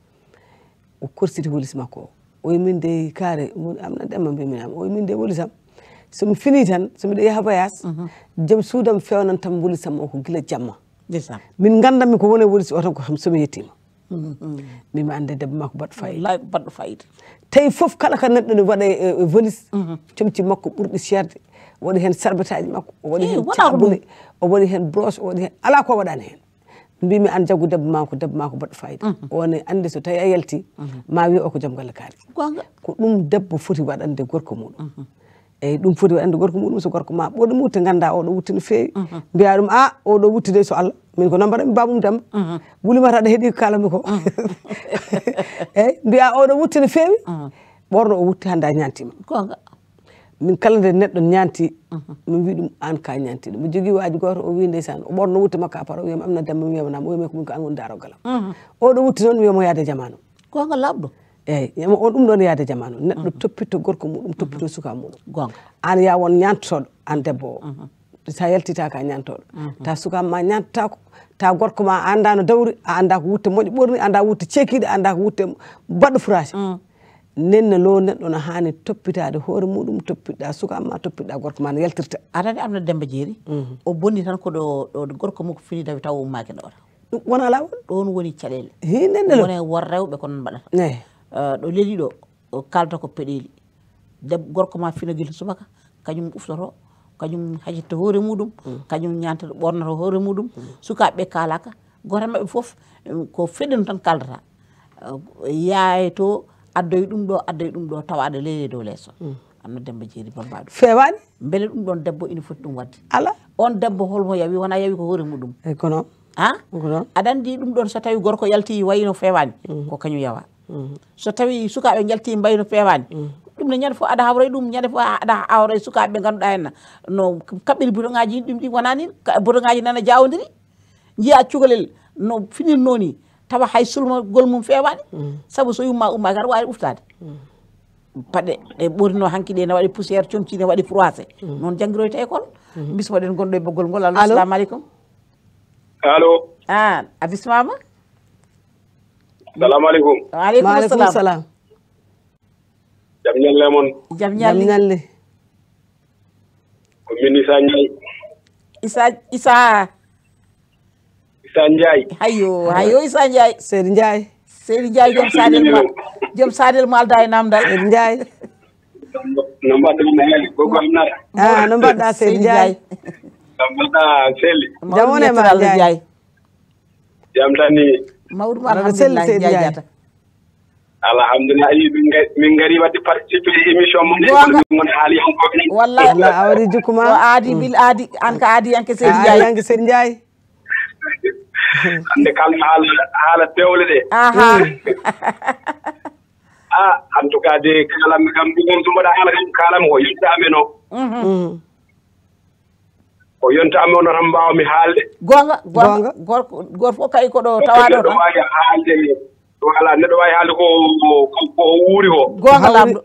o korsiti wolis makko o o wi min de kaare amna demma mbimi am o wi min de wolisam somi fini tan somiɗa yaha voyage joom suudam fewnan tan wolisam o ko guila jamma min gandanmi ko woni e wolis o tan ko kam somi yettima mimi ande debbo makko baɗɗo fayida baɗɗo fayida tawi foof kala ko neɗɗo ne waɗa e volis comci makko ɓurɗi serde o waɗi hen sarbataji makko o waɗi hen cabule o waɗi hen broche o waɗi hen ala ko waɗani hen mbimi an jaggu debbo ma ko debbo ma ko baɗɗo fayida one andi so tawi a yalti ma wi o ko joom galle kaari ko ɗum debbo foti waɗande gorko muɗum eyyi ɗum foti waɗande gorko muɗum so gorko ma ɓoɗo wutte ganda oɗo wutti no fewi mbiya ɗum a oɗo wutti de so Allah min ko nambaɗami babum demba wulimata aɗa heeɗi ko kalami ko eyyi mbiya oɗo wutti no fewi ɓorno o wutti hande a ñantima min kala nde neɗɗo ñanti min mbi ɗum an ka ñantiɗo mi jogui waji goto o wi ndeysan o ɓorno wutti makko apara o wiyama amna demba mi wiyamanama o wiyama ko min ko an woni darogalam oɗo wutti noon mi wiyamo yaade jamanu gonga labɗo eyyi on ɗum ɗon yaade jamanu neɗɗo toppito gorko muɗum toppito suka muɗum gonga an ya won ñantotoɗo an debbo o sa yaltita ka ñantoɗo ta sukama ma ñantotako ta gorko ma anda no dawri a anda ko wutte moƴƴi ɓorni anda wutte ceekiɗe anda ko wutte baɗɗo furasi nenne lo neɗɗo no hani toppitade hoore muɗum toppiɗa sukama toppiɗa gorko ma no yaltirta aɗani amna demba jeeri o bonni tan ko ɗo ɗo gorko mum ko fini tawi taw ummaki ɗo ɗum wona lawol ɗon woni caɗele hi nenne lo wona wor rewɓe ko non mbaɗata eyyi ɗo leeli ɗo kalta ko peɗeli debbo gorko ma fina guila subaka kañum uftoto kañum hajitta hoore muɗum kañum ñantata ɓornoto hoore muɗum sukaɓeɓe kalaka goto mabɓe foof ko feɗino tan kaldata yaay to addoy ɗum ɗo addoy ɗum ɗo tawa aɗa leeli dow leeso amno demba jeeri bambaɗo fewani beele ɗum ɗon debbo ina foti ɗum wadde ala on debbo holmo yawi wona yawi ko hoore muɗum eyyi ko noon ha aɗa andi ɗum ɗon so tawi gorko yalti wayino fewani ko kañum yawa so tawi sukaɓe jalti mbayno fewani ɗum ne ñande fof aɗa hawray ɗum ñande fof aɗa hawray sukaɓe ɓe ganduɗa henna no kaɓɓiri bouton ngaji ɗum ɗi wona ni bouton ngaji nana jawodiri jiiya cukalel no finirno ni tawa hay sulmogol mum fewani saabu so yumma ummaki aɗa wawi uftade paɗe ɗe ɓorino hanki ɗe ne waɗi poussiére comci ne waɗi froissé noon jangguiroyta école bismoɗen gonɗo e boggol ngol allo assalamu aleykum allo a a bismama salamu aleykum waaleykum salam jam ñalle moon jam ñalle ko min Issa Ndiaye Issa Issa Issa Ndiaye hayo hayo Issa Ndiaye Seydi Ndiaye Seydi Ndiaye joom sadel ma joom sadel ma alda e namdal Seydi Ndiaye no mbaɗɗa heeli koko amnata a no mbaɗɗa Seydi Ndiaye no mbaɗɗa selli jam woni e ma Ndiaye jam tani mawɗum alhamdulillah Ndiaye jata alhamdulillah min ngari wadde participer émission mo ne mon haali on ko wallahi Allah awari jukuma o aadi bil aadi an ka aadi yanke Seydi Ndiaye yanke Seydi Ndiaye ande kalma haala haala pewle de aha ah en tout cas de kalam kam dum dum da haala kam kalam ko yidda ameno mhm ko yonta ameno ram baaw mi haalde gonga gonga gor gor fo kay ko do tawado do wayi haalde wala neɗɗo wawi haalde ko ko wuuri ko gonga lamɗo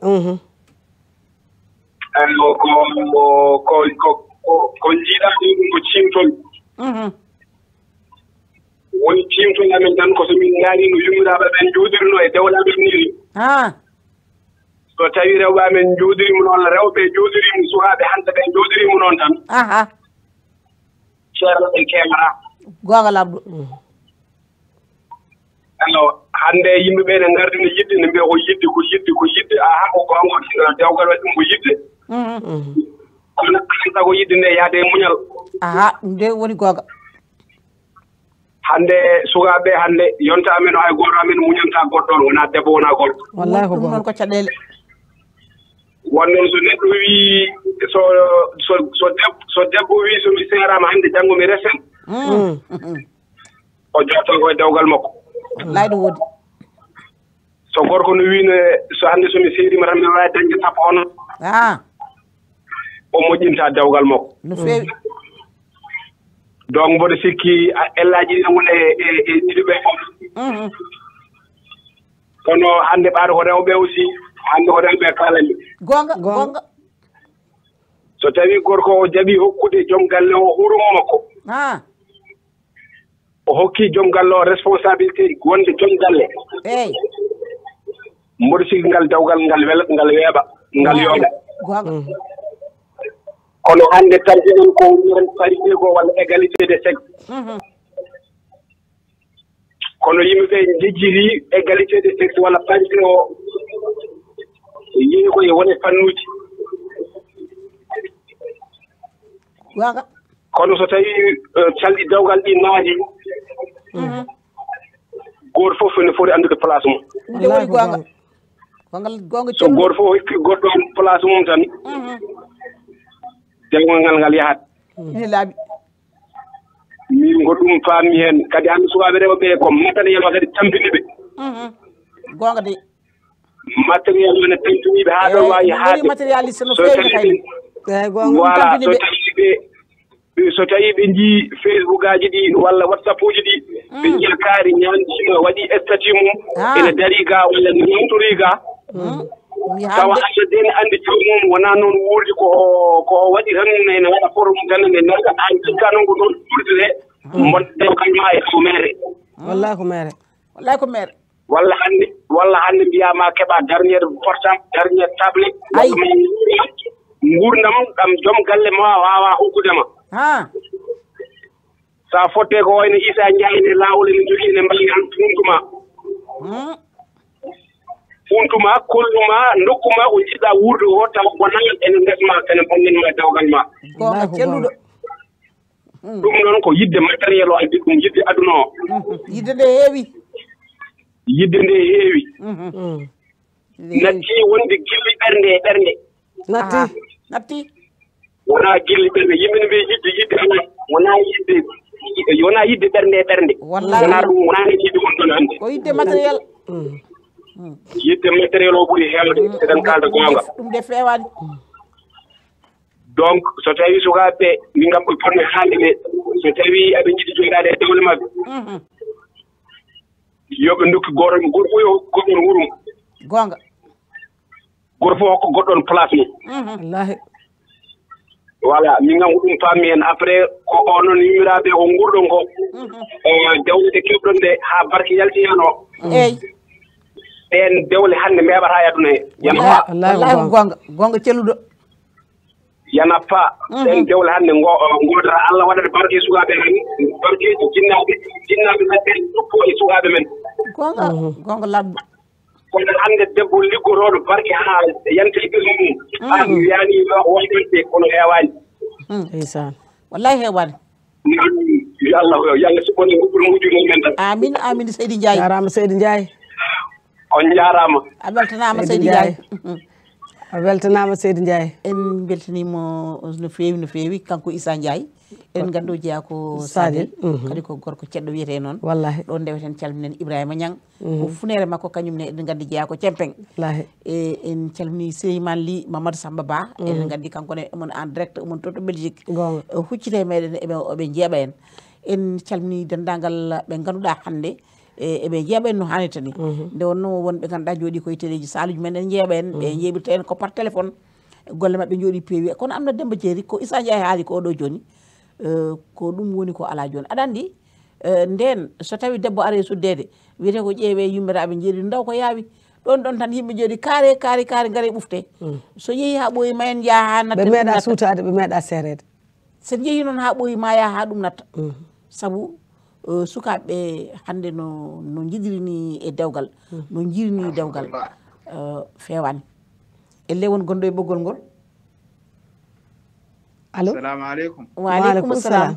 ko ko ko ko jiiɗa ɗum ko cimtol woni cimtol amen tan ko somin ngaari no yummiraɓe ɓen jooɗirno e dewlaɓe ni so tawi rewɓe amen jooɗirimo noon rewɓe jooɗirimo sukaɓe hande ɓe jooɗirimo noon tan aha ceerno ɓe keemata gonga lamɗo alors hande yimɓe ɓe ne ngardi no yidde ne mbiya ko yidde ko yidde ko yidde a ha ko gongo dewgal waɗi ɗum ko yidde kono anda ko yidde nde yaade e muñal aha ɗum de woni gonga hande sukaɓe hande yonta amen o hay goto amen muñanta goɗɗo on wona debbo wona gorko wallahi ko ɗum noon ko caɗele wonnoon so neɗɗo wi so so so debbo so debbo wi somi seerama hande janggo mi resen o jotto koye dewgal makko wallahi ɗum woodi so gorko no wino so hande somi seerima tan mi wawi dañde sappo ono a o moƴƴinta dewgal makko no feewi donc mboɗo sikki ellaji ɗi woni e e ɗiɗi ɓe fof kono hande ɓaade ko rewɓe aussi hande ko rewɓe kalande gonga gonga so tawi gorko o jaɓi hokkude joom galle o hurum makko a o hokki joom galle o responsabilité wonde joom galle eyi mboɗo sikki ngal dewgal ngal wel ngal weeɓa ngal yooɗa gonga kono hande tampinen ko wiren parité ko walla égalité de sexe kono yimɓe ɓe jejjiri égalité de sexe walla parité o yii koye wone fannuji gonga kono so tawi calɗi dewgal ɗi naaji goto fof ne foti andude place mum nde woni gonga gonga gonga so goto fof hokki goɗɗo on place mum tan dewgal ngal ngal yahat ene laaɓi min ko ɗum faami hen kadi hande sukaɓe rewɓe ko matériel o kadi tampini ɓe gonga de matériel o ne tampiniɓe ha ɗo wawi haade matérialiste no feewi kayni eyi gonga voilà so tawi ɓe so tawi ɓe jii facebook aji ɗi walla whatsapp uji ɗi ɓe jiya kaari ñandima waɗi statut mum ene dari ga walla ne yamtori ga tawa Allah deni andi joomum wona noon wuurdi ko ko waɗi tan ene waɗa forum tan ne nerga an cikka noon ko noon wuurdire mbonde kañuma e ko mere wallahi ko mere wallahi ko mere walla hande walla hande mbiyama keɓa dernier portable dernier tablette gurdam ɗam joom galle ma wawa hokkudema ha sa fotte ko wayno Issa Ndiaye ne lawol ene jogui ne mbayi an funtuma funtuma kolluma dokkuma ko jiɗɗa wuurde ko taw wona ene ndesma ene bonninma dewgal ma gonga celluɗo ɗum noon ko yidde matériel o addi ɗum yidde aduna o yidde nde heewi yidde nde heewi natti wonde gilli ɓernde e ɓernde natti natti wona gilli ɓernde yimɓe ne mbiya yidde yidde ala wona yidde wona yidde ɓernde e ɓernde wona ɗum wona ne yidde won ɗon hannde ko yidde matériel yidde matériel o ɓuri heewde eɗen kalda goonga ɗum de feewani donc so tawi sukaaɓe min kam ɓe ponno haalde ɓe so tawi aɓe jiɗi joɗade e dewle maɓɓe yoɓe dokki goto goto fof yo goɗɗon wurum gonga goto fof hokko goɗɗon place mum wallahi voilà min kam ko ɗum fammi hen après ko onon yummiraɓe ko gurɗon ko dewle ɗe kewɗon ɗe ha barke yalti hen o eyi ɓen dewle hannde meɓata aduna he yana fa wallahi ko gonga gonga celluɗo yana fa ɓen dewle hannde godata Allah waɗata barke e sukaɓe men barkeji jinnaɓe jinnaɓe ɓe ɗoppo e sukaɓe men gonga gonga labɗo kono hannde debbo liggotoɗo barke ha yanta e ɓesmu mum ha wiyani woyɗonde kono hewani ndeysaan wallahi hewani yo Allah yo Allah sibone guɓɓuɗo mujjuno men tan amin amin Seydi Ndiaye jarama Seydi Ndiaye on jaarama a beltanama Seydi Ndiaye a weltanama Seydi Ndiaye en beltanimo no feewi no feewi kanko Issa Ndiaye en gandu jeeya ko Sadel kadi ko gorko ceddo wiyete noon wallahi ɗon ndeweten calminen Ibrahima Niang ko funere makko kañum ne eɗen gandi jeeya ko Cempeng wallahi e en calmini Seymane Ly Mamadou Samba Ba eɗen gandi kankone omon en direct omon to to Belgique huccite meɗen eɓe oɓe jeeɓa en en calmini dendagal ɓe ganduɗa hande eɓe jeeɓa en no hannirta ni nde wonno wonɓe ganduɗa jooɗi koye téléji saluji men en jeeɓa en ɓe jeeɓirta en ko par téléphone golle mabɓe jooɗi peewi kono amna Demba Jeeri ko Issa Ndiaye haali ko oɗo joni ko ɗum woni ko ala joni aɗa andi nden so tawi debbo are suddede wiyete ko ƴeewe yummiraɓe jeeri ndaw ko yaawi ɗon ɗon tan yimɓe jooɗi kaare kaari kaari gaare ɓufte so yeehi ha ɓooyi ma en jaaha ha natta ɓe meeɗa suutade ɓe meeɗa seerede sen jeehi noon ha ɓooyi ma yaha ha ɗum natta saabu sukaɓeɓe hande no no jiɗirini e dewgal no jirini dewgal fewani elle won gonɗo e ɓoggol ngol allo assalamu aleykum waaleykum salam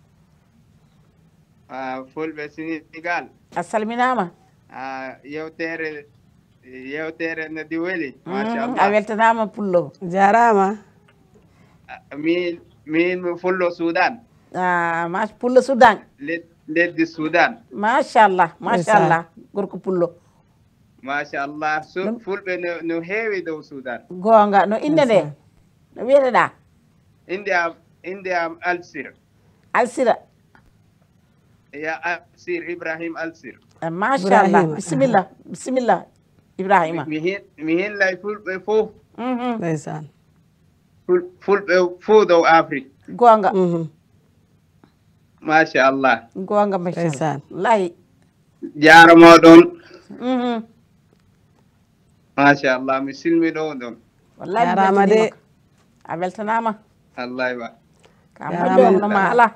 fulɓe Sénégal a salminama yewtere yewtere no di weli machallah a weltanama pullo jarama min min fullo Soudan ma pullo Soudan leddi Soudan machallah machallah gorko pullo machallah fulɓe no no heewi dow Soudan gonga no inde nde no wiyeteɗa inde am inde am Alsir Alsira ya Alsir Ibrahim Alsir machallah bisimilla bisimilla Ibrahima mi hin mi hinlay fulɓe fof ndeysan fulɓe fof dow Afrique gonga machallah gonga machallah wallahi jaramoɗon machallah mi silmiɗo ɗon wallahi jarama de a weltanama wallahi wa ka moƴƴo ma ala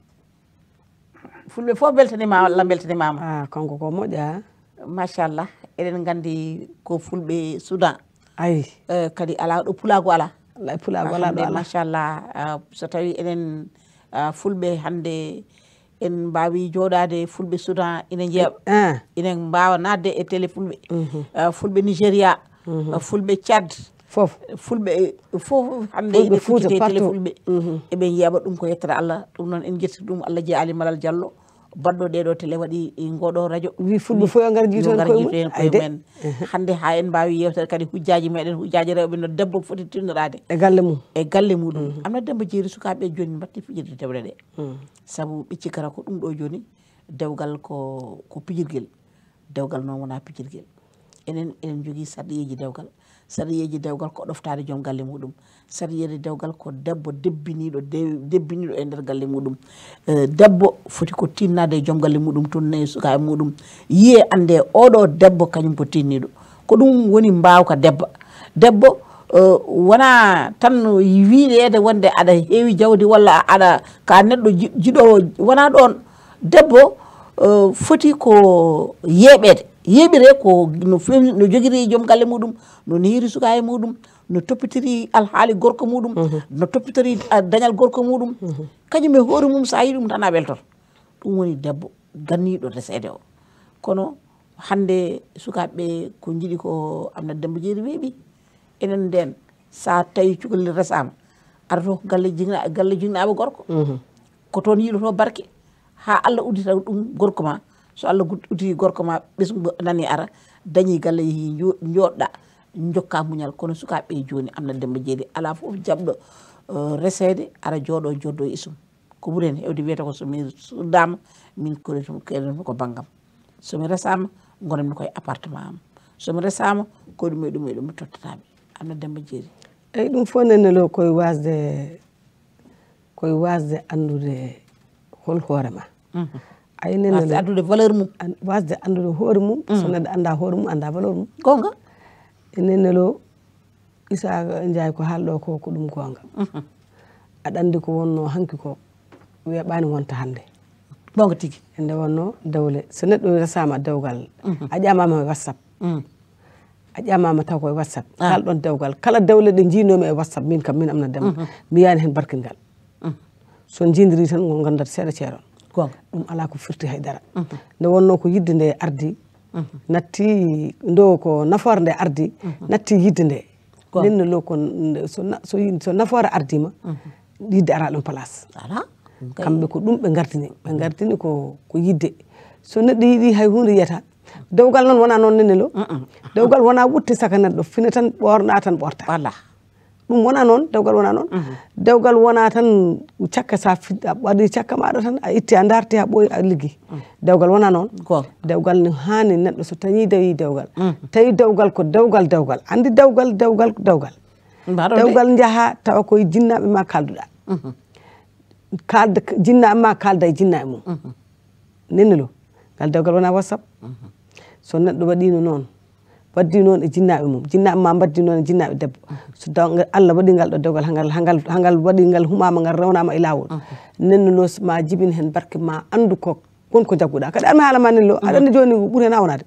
fulɓe fof beltanima Allah beltanimama a kanko ko moƴƴa machallah eɗen gandi ko fulɓe Soudan ayi kadi ala ɗo pulago ala ala pulago ala ɗo ala machallah so tawi eɗen fulɓe hande en mbawi joɗade fulɓe Soudan ina jeeɓa ina mbawa nadde e télé fulɓe fulɓe Nigéria fulɓe Tchad fof fulɓe fof hande ine fuccite télé fulɓe eɓe jeeɓa ɗum ko yettere Allah ɗum noon en jetti ɗum Allah jeeya Ali Malal Diallo baɗɗo ɗeɗo télé waɗi ngoɗo radio wi fulɓe fof yo gar jiito gar jiito en koye men hande ha en mbawi yewtere kadi hujjaji meɗen hujjaji rewɓe no debbo foti tinnorade e galle mum e galle muɗum amna Demba Jeeri sukaɓe joni mbatti fijirde dewɗe ɗe saabu ɓicci kara ko ɗum ɗo joni dewgal ko ko pijirguel dewgal noon wona pijirguel enen enen jogui sarɗiyeji dewgal sarɗiyeji dewgal ko ɗoftade joom galle muɗum sarɗiyeji dewgal ko debbo debbiniɗo debbiniɗo e nder galle muɗum debbo foti ko tinnade e joom galle muɗum toon e sukaɓe muɗum yiye ande oɗo debbo kañum ko tinniɗo ko ɗum woni mbawka debba debbo wona tan wiɗede wonde aɗa heewi jawdi walla aɗa ka neɗɗo jiɗowo wona ɗon debbo foti ko yeeɓede yeɓire ko no fewi no joguiri joom galle muɗum no neeri sukaye muɗum no toppitiri alhaali gorko muɗum no toppitiri dañal gorko muɗum kañum e hoore mum sa yi ɗum tan a weltoto ɗum woni debbo ganniɗo resede o kono hande sukaɓeɓe ko jiiɗi ko amna Demba Jeeri weeɓi enen nden sa tawi cukalel resama arata ko galle jigna galle jignaɓe gorko ko toon yiiloto barke ha Allah uddita ɗum gorko ma so Allah udditi gorko ma ɓesgu nani ara dañi galle yeehi joɗɗa jokka muñal kono sukaɓe joni amna Demba Jeeri ala foof jaɓɗo resede ara jooɗo joddo e isum ko ɓuuri hen hewde wiyete ko somi suddama min keɗen ko banggam somi resama gonanmi koye appartement am somi resama ko ɗum e ɗum e ɗum tottatami amna Demba Jeeri eyyi ɗum fof nenelo koye wasde koye wasde andude hol hoorema ay nenelo andude valeur mum wasde andude hoore mum so neɗɗo anda hoore mum anda valeur mum gonga e nenelo Issa Ndiaye ko haalɗo ko ko ɗum gonga aɗa andi ko wonno hanki ko weeɓani wonta hande gonga tigui nde wonno dewle so neɗɗo resama dewgal a ƴamama e WhatsApp a ƴamama taw koye WhatsApp kala ɗon dewgal kala dewle ɗe jiinomi e WhatsApp min kam min amna Demba mi yani hen barkil ngal so jindiri tan ngo gandata seeɗa ceeɗon gonga ɗum ala ko firti haydara nde wonno ko yidde nde ardi natti ndo ko nafoore ardi natti yidde nde nenno lo ko so so so nafoore ardima yidde ara ɗum place kamɓe ko ɗum ɓe gardini ɓe gardini ko ko yidde so neɗɗo yiiɗi hay hunde yiyata dewgal noon wona noon nene lo dewgal wona wutte saka neɗɗo fina tan ɓorɗa tan ɓorta walla ɗum wona noon dewgal wona noon dewgal wona tan cakka sa fiɗɗa waɗi cakka maɗa tan a itti a darti ha ɓooyi a liggi dewgal wona noon dewgal ne hani neɗɗo so tawi dawi dewgal tawi dewgal ko dewgal dewgal andi dewgal dewgal dewgal dewgal jaaha tawa koye jinnaɓe ma kalduɗa kalda jinnaɓe ma kalda e jinnaɓe mum nenne lo ngal dewgal wona whatsapp so neɗɗo waɗino noon waddi noon e jinnaɓe mum jinnaɓe ma mbaddi noon e jinnaɓe debbo so Allah waɗi ngal ɗo dewgal hangal hangal hangal waɗi ngal humama ngal rewnama e lawol nenno lo ma jibin hen barke ma andu ko wonko jagguɗa kadi almi haalama nen lo aɗa andi joni ɓuuri hen a wonade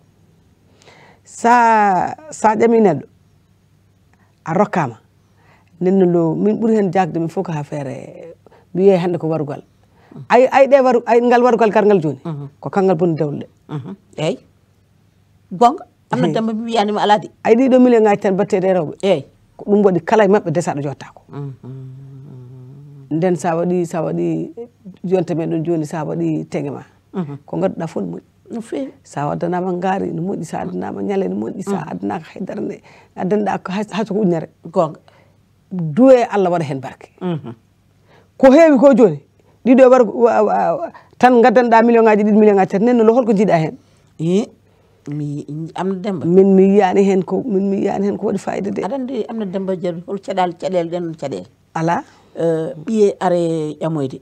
sa sa ƴami neɗɗo a rokkama nenno lo min ɓuuri hen jagde min fof ko ha feere mi wiye hande ko warugal ay ay ɗe waru ay ngal warugal gargal joni ko kangal bonni dewle ɗe eyyi gonga amna demba mi wiyanima aladi ay ɗiɗo million ngaji tan batteɗe e rewɓe eyyi ko ɗum waɗi kala e mabɓe desaɗo jottako nden sa waɗi sa waɗi jonta men ɗon joni sa waɗi tegue ma ko gadduɗa fof ne moƴƴi no fewi sa addanama ngaari no moƴƴi sa addanama ñale no moƴƴi sa addanaka haydara nde addanɗa hayso ko ujunere gonga duwe Allah waɗa hen barke ko heewi ko joni ɗiɗo war tan gaddanɗa million ngaji ɗiɗi million ngaji tati nenno lo holko jiiɗa hen i mi amna demba min mi yiyani hen ko min mi yiyani hen ko waɗi fayida de aɗa andi amna demba jaabi hol caɗal caɗele ɗen caɗele ala ɓiye are ƴamoyde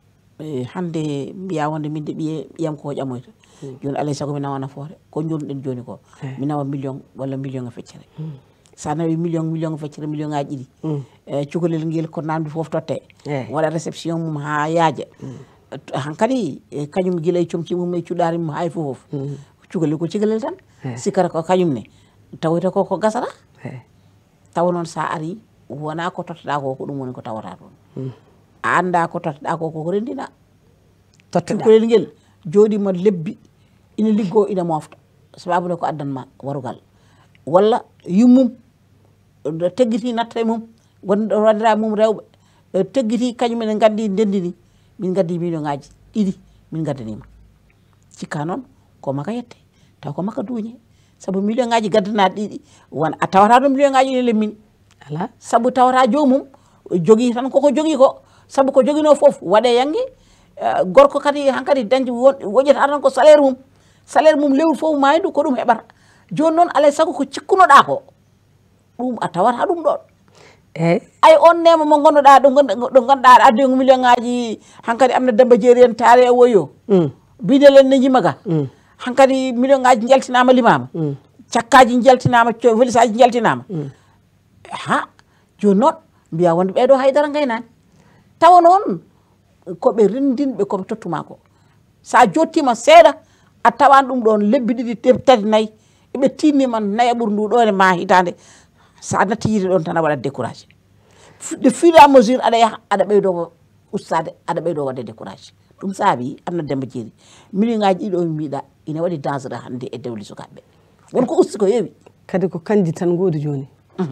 hande mbiya wonde min de ɓiye ɓiyam ko ƴamoyde joni alay saago mi nawa nafoore ko jonɗen joni ko mi nawa million walla million e feccere sa nawi million million e feccere million ngaji ɗiɗi e cukalel ngel ko namdi foof totte waɗa réception mum ha yaaja hankkadi kañum guila e comci mum e cuɗari mum hay fof cukalel ko cikalel tan sikkata ko kañum ne tawata ko ko gasata tawa noon sa ari wona ko totteɗa ko ko ɗum woni ko tawata toon a anda ko totteɗa ko koko rendina cukalel ngel jooɗima lebbi ina liggo ina mofta sababude ko addanma warugal walla yummum teggiti natta e mum gonɗo wandira mum rewɓe teggiti kañum ene gandi ndendini min gaddi million ngaji ɗiɗi min gaddanima cikka noon ko maka yette taw ko maka duuñe saabu million ngaji gaddanaɗi ɗiɗi won a tawata ɗo million ngaji ine lemmini ala saabu tawata jomum jogui tan koko jogui ko saabu ko joguino foof waɗe yangue gorko kadi hankkadi dañde woƴƴata tan ko salaire mum salaire mum lewru foof maydu ko ɗum heɓata joni noon alay saago ko cikkunoɗa ko ɗum a tawata ɗum ɗon eyyi ay on nema mo gonnoɗa ɗo ɗo ganduɗa aɗa addi million ngaji hankkadi amna demba jeeri en taare e woyo bidelen ne jimaga hankkadi million ngaji jaltinama limama cakkaji jaltinama valise aji jaltinama ha joni noon mbiya wonde ɓeɗo haydara gaynani tawa noon koɓe rendinɓe koɓe tottuma ko sa jottima seeɗa a tawan ɗum ɗon lebbi ɗiɗi tati nayyi eɓe tinnima naya ɓuuri ndu ɗo ne ma hitande sa natti yiide ɗon tan a waɗat découragé de fur et à mesure aɗa yaha aɗa ɓeydo ustade aɗa ɓeydo wadde découragé ɗum saabi amna demba jeeri million ngaji ɗiɗo mi mbiɗa ina waɗi danger hande e dewle sukaɓeɓe wonko usti ko heewi kadi ko kanji tan goodi joni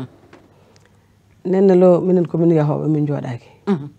nenne lo minen komin yahoɓe min jooɗaki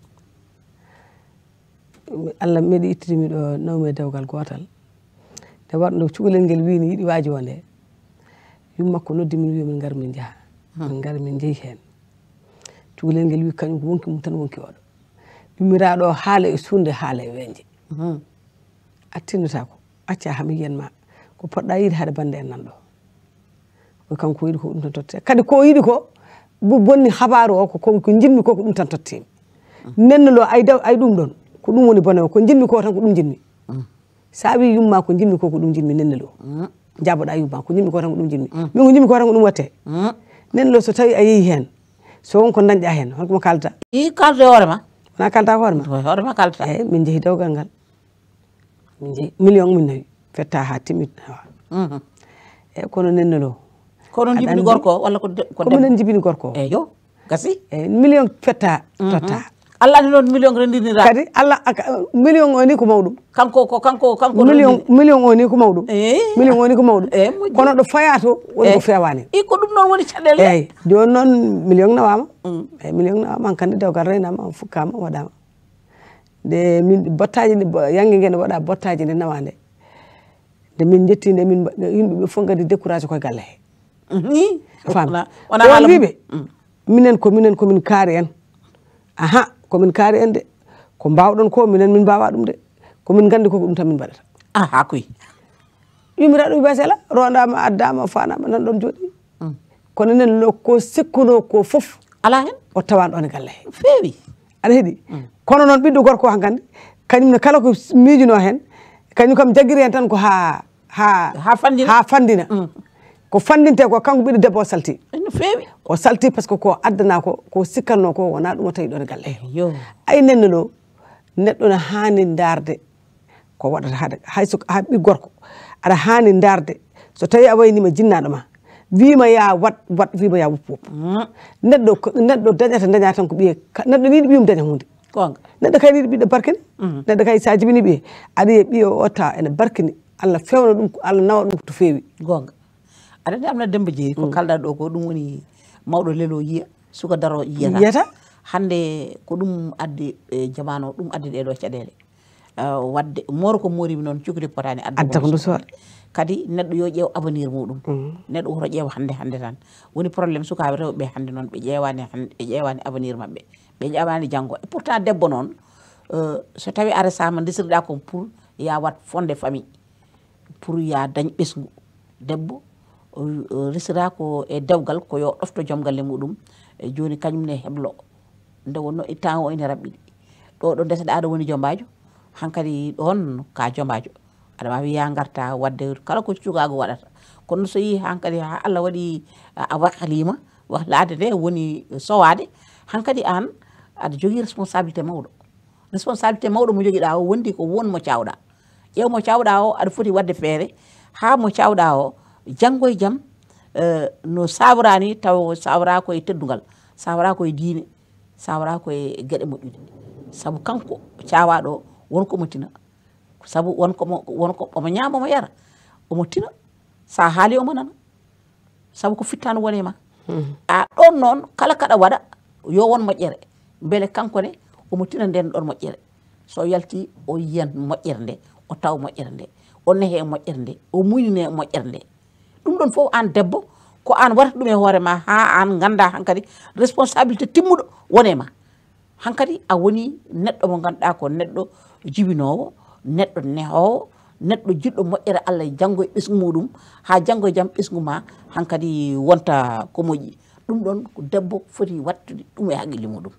Allah meeɗi ittidimi ɗo nawmi e dewgal gotal nde waɗno cukalel ngel wini yiiɗi waaji wonde yummakko noddi min wi min gar min jaaha min gar min jeeyi hen cukalel ngel wi kañum ko wonki mum tan wonki oɗo yummiraɗo haala e sunde haala e weeje a tinnata ko acca hami yiyanma ko poɗɗa yiide haade bande en nanɗo ko kanko yiiɗi ko ɗum tan totte kadi ko yiiɗi ko bonni habaru o ko ko jinmi ko ko ɗum tan tottimi nenno lo ay ay ɗum ɗon ko ɗum woni bone o ko jinmi ko tan ko ɗum jinmi sa wi yumma ko jinmi ko ko ɗum jinmi nenne lo jaboɗa yumma ko jinmi ko tan ko ɗum jinmi min ko jinmi ko tan ko ɗum watte nenne lo so tawi a yeehi hen so wonko dañƴa hen holko mo kaldata i kalde hoorema wona kalta hoorema hoorema kaldata eyyi min jeehi dewgal ngal min jeehi million min nawi fetta ha timmi eyyi kono nenne lo kono jibini gorko walla ko ko minen jibini gorko eyyo gasi eyyi million fetta totta Allah ni non million rendinira kadi Allah million o ni ko mawdum kanko ko kanko kanko million million o ni ko mawdum eh million o ni ko mawdum kono do fayato woni ko fewani e ko dum non woni cadele eyi joni non million nawama eyi million nawama kan dewgal reynama fukkama waɗama de min bottaji yangue ngene waɗa bottaji nde nawande de min jetti nde min yimɓe fof gadi découragé koye galle he fam on wiɓe minen ko minen komin kaari en aha komin kaari en de ko mbawɗon ko minen min mbawa ɗum de komin gandi koko ɗum tan min mbaɗata aha koy yumiraɗo wi besela rondama addama fanama nan ɗon jooɗi kono nen lo ko sikkuno ko fof ala hen o tawan ɗon e galle he feewi aɗa heeɗi kono noon ɓiɗɗo gorko han gandi kañumne kala ko miijuno hen kañum kam jaggiri hen tan ko ha ha ha fandina ha fandina ko fandinte ko kanko ɓiɗɗo debbo o salti no feewi o salti par ce que ko addana ko ko sikkanno ko wona ɗum o tawi ɗon e galle yo ay nenno ɗo neɗɗo ne hani darde ko waɗata haade hayso ha ɓi gorko aɗa hani darde so tawi a waynima jinnaɗo ma wima ya wat wat wima ya woppu woppu neɗɗo neɗɗo dañata daña tan ko ɓiye neɗɗo ni ɓiyum daña hunde gonga neɗɗo kay ni ɓiɗɗo barkini neɗɗo kay sa jibini ɓiye aɗa yiya ɓiye o otta ene barkini Allah fewna ɗum Allah nawa ɗum to feewi gonga aɗa amna demba jeeri ko kalɗa ɗo ko ɗum woni mawɗo lelo yiya suka daro yiyata yiyata hande ko ɗum addi jamano ɗum addi ɗeɗo caɗele wadde moro ko morimi noon cukalel potani adda ko ndusoɗa kadi neɗɗo yo ƴeew avenir muɗum neɗɗo woto ƴeewa hande hande tan woni probléme sukaɓe rewɓe hande noon ɓe ƴeewani hande ɓe ƴeewani avenir mabɓe ɓe ƴeewani janggo et pourtant debbo noon so tawi a resama desirɗa ko pour ya wat fonde famille pour ya dañ ɓesgu debbo resira ko e dewgal ko yo ɗofto joom galle muɗum e joni kañumne heblo nde wonno e temps o ene raɓɓiɗi ɗo ɗo ndeseɗa aɗa woni jombajo hankkadi ɗon ka jombajo aɗa wawi ya garta wadde kala ko cukago waɗata kono so yi hankkadi ha Allah waɗi a wahlima wahlade nde woni sowade hankkadi an aɗa jogui responsabilité mawɗo responsabilité mawɗo mo joguiɗa o wondi ko won mo cawɗa ƴeew mo cawɗa o aɗa foti wadde feere ha mo cawɗa o janggo e jaam no sabrani taw sabra koye teddugal sabra koye diine sabra koye gueɗe moƴƴude saabu kanko cawaɗo wonko mo tina saabu wonko wonko omo ñaama omo yara omo tina sa haali omo nana saabu ko fittano wone ma a ɗon noon kala kaɗa waɗa yo won moƴƴere beele kanko ne omo tina nden ɗon moƴƴere so yalti o yiyan moƴƴere nde o taw moƴƴere nde o nehe moƴƴere nde o muynine moƴƴere nde ɗum ɗon fof an debbo ko an waɗata ɗum e hoore ma ha an ganda hankkadi responsabilité timmuɗo wone ma hankkadi a woni neɗɗo mo ganduɗa ko neɗɗo jibinowo neɗɗo nehowo neɗɗo jiɗɗo moƴƴere Allah e janggo e ɓesgu muɗum ha janggo e jaam ɓesgu ma hankkadi wonta ko moƴƴi ɗum ɗon ko debbo foti wattude ɗum e haqqille muɗum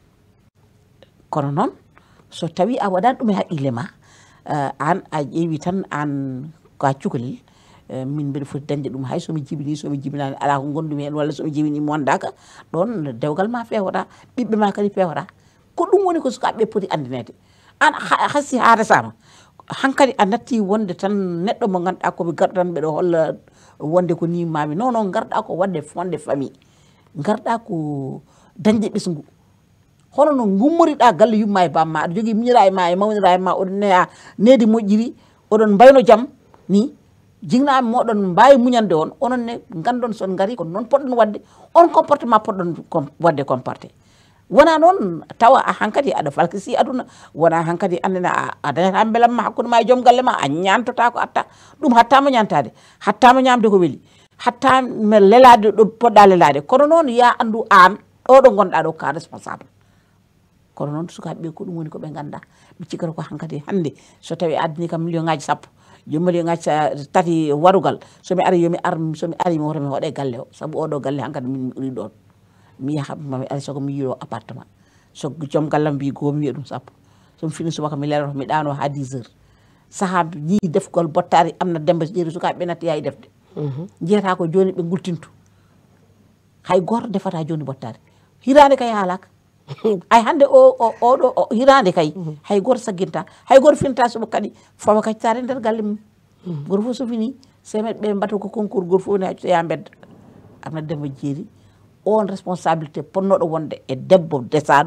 kono noon so tawi a waɗani ɗum e haqqille ma an a ƴeewi tan an ka cukalel min mbiɗa foti dañde ɗum hay somi jibini somi jibinani ala ko gondumi hen walla somi jibini mi wondaka ɗon dewgal ma fewata ɓiɓɓe ma kadi fewata ko ɗum woni ko sukaɓeɓe poti andinede an hasi ha resama hankkadi a natti wonde tan neɗɗo mo ganduɗa koɓe garɗo tan ɓeɗo holla wonde ko ni mami non non garɗa ko wadde fonde famille garɗa ko dañde ɓesgu hono no gummoriɗa galle yumma e bamma aɗa jogui miñira e ma e mawnira e ma oɗon neya needi moƴƴiri oɗon mbayno jaam ni jignaɓe moɗon mbawi muñande on onon ne gandon son gari ko noon poɗɗon wadde on comportement poɗɗon wadde comporté wona noon tawa hankkadi aɗa falkisi aduna wona hankkadi andena a dañata belamma hakkude ma e joom galle ma a ñantota ko atta ɗum hattama ñantade hattama ñamde ko weeli hattama lelade ɗo poɗɗa lelade kono noon ya andu an ɗo ɗo gonɗa ɗo ka responsable kono noon sukaɓeɓe ko ɗum woni koɓe ganda mi cikkata ko hankkadi hande so tawi addini kam million ngaji sappo jomum million ngaji tati warugal somi ari yomi ar somi ari mi woto mi hoɗe galle o saabu oɗo galle hankkadi min ɓuuri ɗon mi yaha mami ari soko mi yiiɗo appartement so joom gallam mbi goo mi wiya ɗum sappo somi fini subaka mi leloto mi ɗano ha dix heures saaha yi defgol bottari amna demba ƴeeri sukaɓeɓe natti yayi defde jiyata ko joni ɓe gultintu hay goto defata joni bottari hirande kay haalaka ay hande o oɗo hirande kay hay goto sagginta hay goto finta suba kadi fawa kaccitare nder galle mum goto fof so fini semeɗe ɓe mbatta ko concours goto fof ne accita ya bedda amna demba jeeri on responsabilité ponnoɗo wonde e debbo desaɗo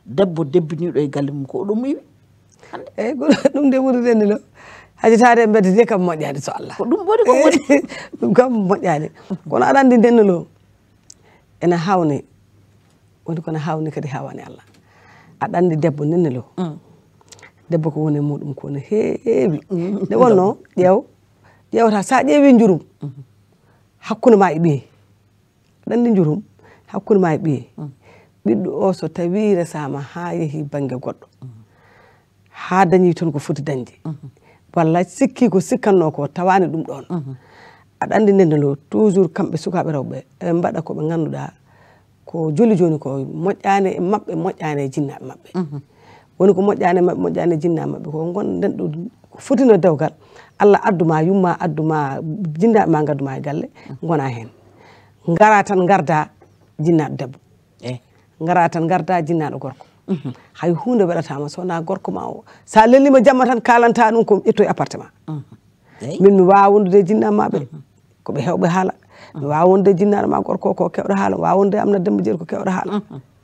debbo debbiniɗo e galle mum ko ɗum wiwi hande eyyi ɗum de ɓuri renndilo haji tawde mbedde de kam moƴƴani so Allah ko ɗum ɓuri ko woni ɗum kam moƴƴani kono aɗa andi ndennelo ene hawni woni kono hawni kadi hawani Allah aɗa andi debbo nennelo debbo ko woni muɗum ko ne heewi nde wonno ƴeew ƴeewata sa ƴeewi jurum hakkude ma e ɓiye aɗa andi jurum hakkude ma e ɓiye ɓiɗɗo o so tawi resama ha yeehi banggue goɗɗo ha dañi toon ko foti dañde walla sikki ko sikkanno ko tawani ɗum ɗon aɗa andi ndendelo toujours kamɓe sukaɓe rewɓe eɓe mbaɗa koɓe ganduɗa ko joni joni ko moƴƴani e mabɓe moƴƴani e jinnaɓe mabɓe woni ko moƴƴani e mabɓe moƴƴani e jinnaɓe mabɓe ko gon nden ɗo ko fotino dewgal Allah adduma yumma adduma jinnaɓe ma gadduma e galle gona hen gara tan garda jinnaɗo debbo gara tan garda jinnaɗo gorko hay hunde waɗatama sowona gorko ma o sa lellima jamma tan kalanta ɗum ko ƴettoye appartement min mi wawa wondude jinnaɓe maɓe koɓe hewɓe haala mi wawa wonde jinnaɗo ma gorko ko kewɗo haala mi wawa wonde amna Demba Jeeri ko kewɗo haala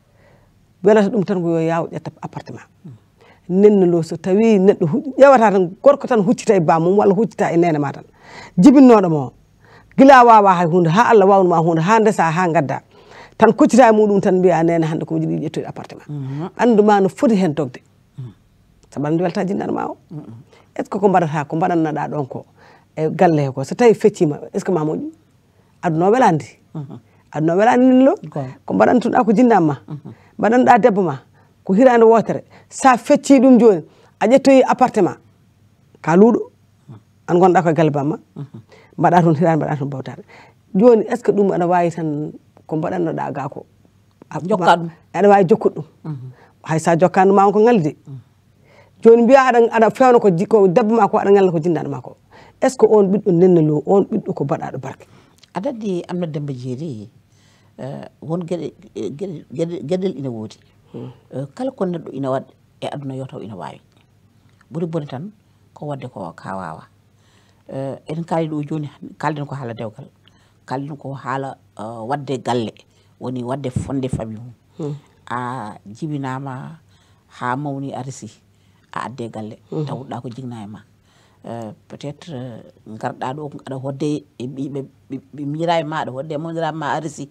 welata ɗum tan ko yo yaw ƴetta appartement nennelo so tawi neɗɗo ƴewata tan gorko tan huccita e bamum walla huccita e nene ma tan jibinnoɗoma o gila wawa hay hunde ha Allah wawnuma hunde ha ndesa ha gadda tan kuccita e muɗum tan mbiya nene hande komi jiiɗi ƴettoyde appartement anduma no foti hen dogde sabu andi welta jinnaɗo ma o est ce que ko mbaɗata ko mbaɗannoɗa ɗon ko e galle ko so tawi feccima est ce que ma moƴƴi aduna o welandi aduna o welandi nennelo ko mbaɗantuɗa ko jinnaɓe ma mbaɗanɗa debbo ma ko hirande wotere sa fecci ɗum joni a ƴettoyi appartement ka luuɗo an gonɗa koye galle bamma mbaɗa toon hirande mbaɗa toon bawtade joni est ce que ɗum aɗa wawi tan ko mbaɗannoɗa ga ko jokka ɗum aɗa wawi jokkude ɗum hay sa jokkani ma on ko ngalde joni mbiya aɗa aɗa fewna ko ko debbo ma ko aɗa ngalna ko jinnaɗo ma ko est ce que on ɓiɗɗo nennelo on ɓiɗɗo ko baɗaɗo barke aɗa andi amna Demba Jeeri won gueɗe gueɗe gueɗel ina woodi kala ko neɗɗo ina waɗa e aduna yo taw ina wawi ɓuuri boni tan ko wadde ko ka wawa en kaali ɗo joni kalden ko haala dewgal kalden ko haala wadde galle woni wadde fonde famille mum a jibinama ha mawni a resi a adde galle tawɗa ko jigna e ma peut être garɗa ɗo aɗa hodde e ɓiɓe ɓe miira e ma aɗa hodde e mawdiraɓe ma a resi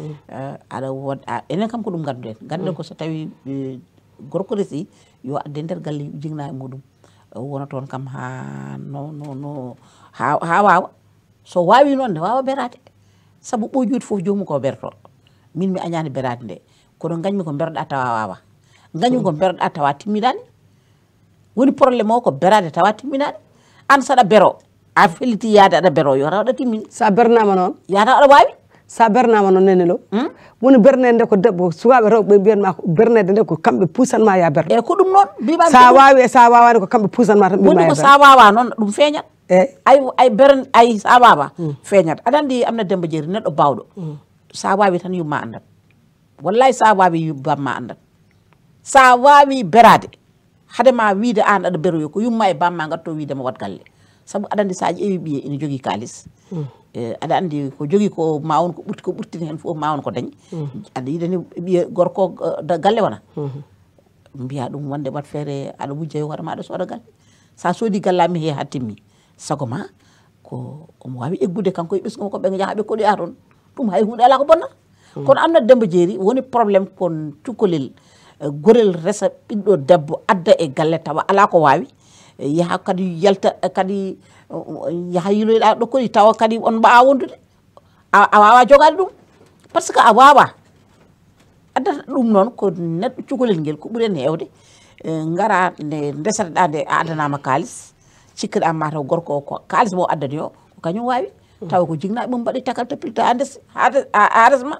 aɗa wod enen kam ko ɗum ganduɗen ganduɗen ko so tawi gorko resi yo adde nder galle jigna e muɗum wona toon kam ha no no no ha ha wawa so wawi noon ne wawa berade saabu ɓojude foof jomum ko berto min mi añani berade nde kono gañmi ko berɗa tawa wawa gañmi ko berɗa tawa timminani woni probléme o ko berade tawa timminani an saɗa bero a felliti yaade aɗa bero yo taw aɗa timmini sa bernama noon yataw aɗa wawi sa bernama noon nenelo woni bernede nde ko debbo sukaɓe rewɓe mbiyanma ko bernede nde ko kamɓe puusanma ya berno eyyi ko ɗum noon mbima sa wawi e sa wawani ko kamɓe puusanma tan woni ko sa wawa noon ɗum feeñat eyyi ay ay bern ay sa wawa feeñat aɗa andi amna Demba Jeeri neɗɗo bawɗo sa wawi tan yumma andat wallahi sa wawi bamma andat sa wawi berade hadema wiide an aɗa beroyo ko yumma e bamma gatto wiidema wat galle saabu aɗa andi sa ƴeewi ɓiye ina jogui kalis aɗa andi ko jogui ko ma won ko ɓurti ko ɓurtini hen foof ma won ko dañi aɗa yiɗani ɓiye gorko galle wona mbiya ɗum wonde wat feere aɗa wujja yo hoore ma aɗa sooda galle sa soodi gallami he ha timmi sago ma ko omo wawi eggude kanko e ɓesgumo ko ɓe jaaha ɓe koɗoya toon ɗum hay hunde ala ko bonna kono amna Demba Jeeri woni probléme kon cukalel gorel resa ɓiɗɗo debbo adda e galle tawa ala ko wawi yaha kadi yalta kadi yaha yiloyɗa ɗo kodi tawa kadi on mbawa wondude a wawa jogade ɗum par ce que a wawa addata ɗum noon ko neɗɗo cukalel ngel ko ɓuuren hewde gara nde ndesateɗa nde a addanama kalis cikkeɗa mataw gorko o ko kalis mo addani o ko kañum wawi tawa ko jignaɓe mum mbaɗi takal toppilta ha ndes ha resma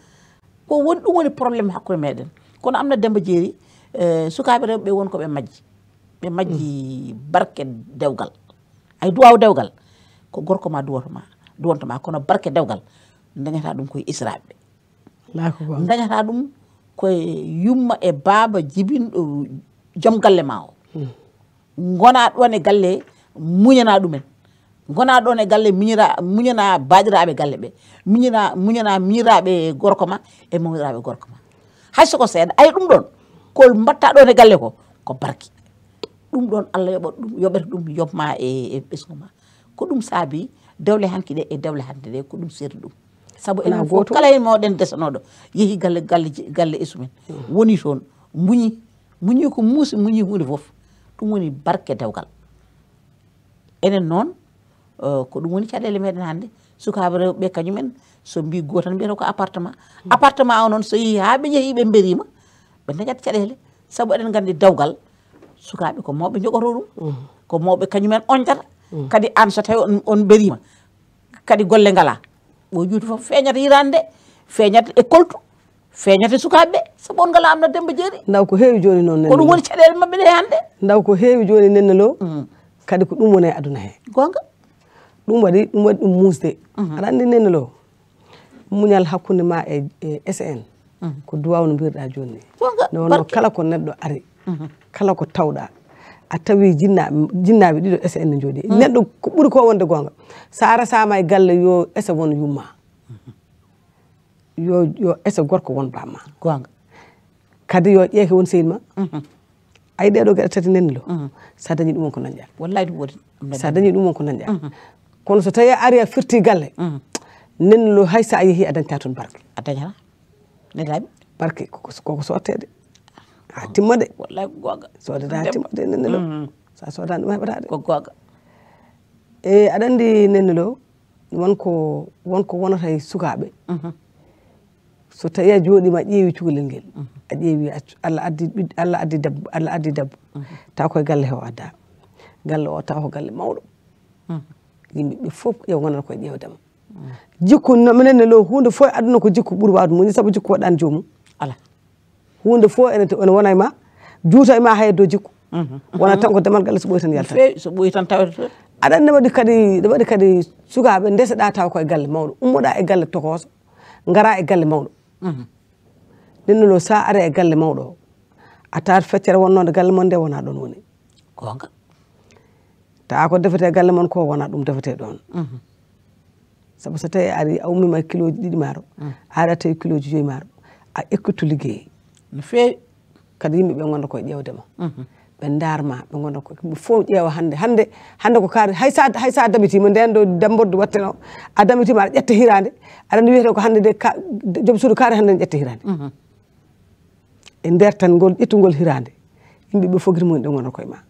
ko woni ɗum woni probléme hakkude meɗen kono amna Demba Jeeri sukaɓe rewɓe won koɓe majji ɓe majji barke dewgal ay duwaw dewgal ko gorko ma duwatoma duwantoma kono barke dewgal dañata ɗum koye israɓe dañata ɗum koye yumma e baaba jibinɗo joom galle ma o gona ɗon e galle muñana ɗumen gona ɗon e galle miñira muñana baɗiraɓe galle ɓe muñana muñana miñiraɓe gorko ma e mawɗiraɓe gorko ma hay soko seeɗa ay ɗum ɗon kol mbatta ɗon e galle ko ko barki ɗum ɗon Allah yoɓa ɗum yoɓata ɗum yobma e ɓesgu ma ko ɗum saabi dewle hanki ɗe e dewle hande ɗe ko ɗum serdi ɗum saabu enen fof kala hen mawɗen desanoɗo yeehi galle galle galle esumen woni toon muñi muñi ko muusi muñi hunde fof ɗum woni barke dewgal enen noon ko ɗum woni caɗele meɗen hande sukaɓe rewɓe kañumen so mbi gotan mbiyata ko appartement appartement o noon so yeehi ha ɓe jeehi ɓe berima ɓe dañat caɗele saabu eɗen gandi dewgal sukaɓe ko mawɓe jogoto ɗum ko mawɓe kañumen oñtata kadi an so tawi on, on berima kadi golle ngala o juuti fof feeñata hirande nde feeñata e koltu feeñata e sukaɓe ɓe saabu on ngala amna demba jeeri ndaw ko heewi joni noon ko ɗum woni caɗele mabɓe ɗe hande ndaw ko heewi joni nenne lo kadi ko ɗum woni e aduna he gonga ɗum waɗi ɗum waɗi ɗum musde aɗa andi nenne lo muñal hakkude ma e S N ko duwaw no mbirɗa joni ni no wonno kala ko neɗɗo ari kala ko tawɗa a tawi jinnaɓe jinnaɓe ɗiɗo S N ne jooɗi neɗɗo ko ɓuuri ko wonde gonga sa resama e galle yo ese won yumma yo yo ese gorko won bamma gonga kadi yo ƴeeke won sehil ma ayi ɗeɗo gueɗe tati nenni lo sa dañi ɗum won ko dañƴa wallahi ɗum woni sa dañi ɗum won ko dañƴa kono so tawi ari a firti galle nenni lo hay sa yeehi a dañta toon barke a dañata ne laaɓi barke koko sottede a timma de wallahi gonga sodata timma de nenni lo sa sodani ɗum heɓata de ko gonga e aɗa andi nenni lo wonko wonko wonata e sukaɓe so tawi a jooɗima ƴeewi cukalel ngel a ƴeewi Allah addi Allah addi debbo Allah addi debbo taw koye galle he o adda galle o taw ko galle mawɗo yimɓeɓe fof ƴeew gonata koye ƴeewdema jikku minenne lo hunde fof e aduna ko jikku ɓuuri wawde muñde saabu jikku waɗani jomum ala hunde fof ene ene wona e ma juuta e ma hay do jikku wona tan ko demal galle so ɓoyi tan yalta feewi so ɓoyi tan tawete toon aɗa andi waɗi kadi ne waɗi kadi sukaɓe ndeseɗa taw koye galle mawɗo ummoɗa e galle tokoso gara e galle mawɗo nenno lo sa ari e galle mawɗo o a tawat feccere wonnode galle mon nde wona ɗon woni gonga tawa ko defete galle mon ko wona ɗum defete ɗon saabu so tawi ari a ummima e kilo ji ɗiɗi maaro a ari a tawi kilo ji joyyi maaro a ekkittu liggey no feewi kadi yimɓeɓe gonda koye ƴewdema ɓe darma ɓe gonda ko ɓe fof ƴeewa hande hande hande ko kaari hay sa hay sa dabitima nden ɗo damborde watteno a dabitima aɗa ƴetta hirande aɗa andi wiyete ko hande de joom suudu kaari hande ne ƴetta hirande e nder tan ngol ƴettugol hirande yimɓeɓe fof guite mumen ɗe gonda koye ma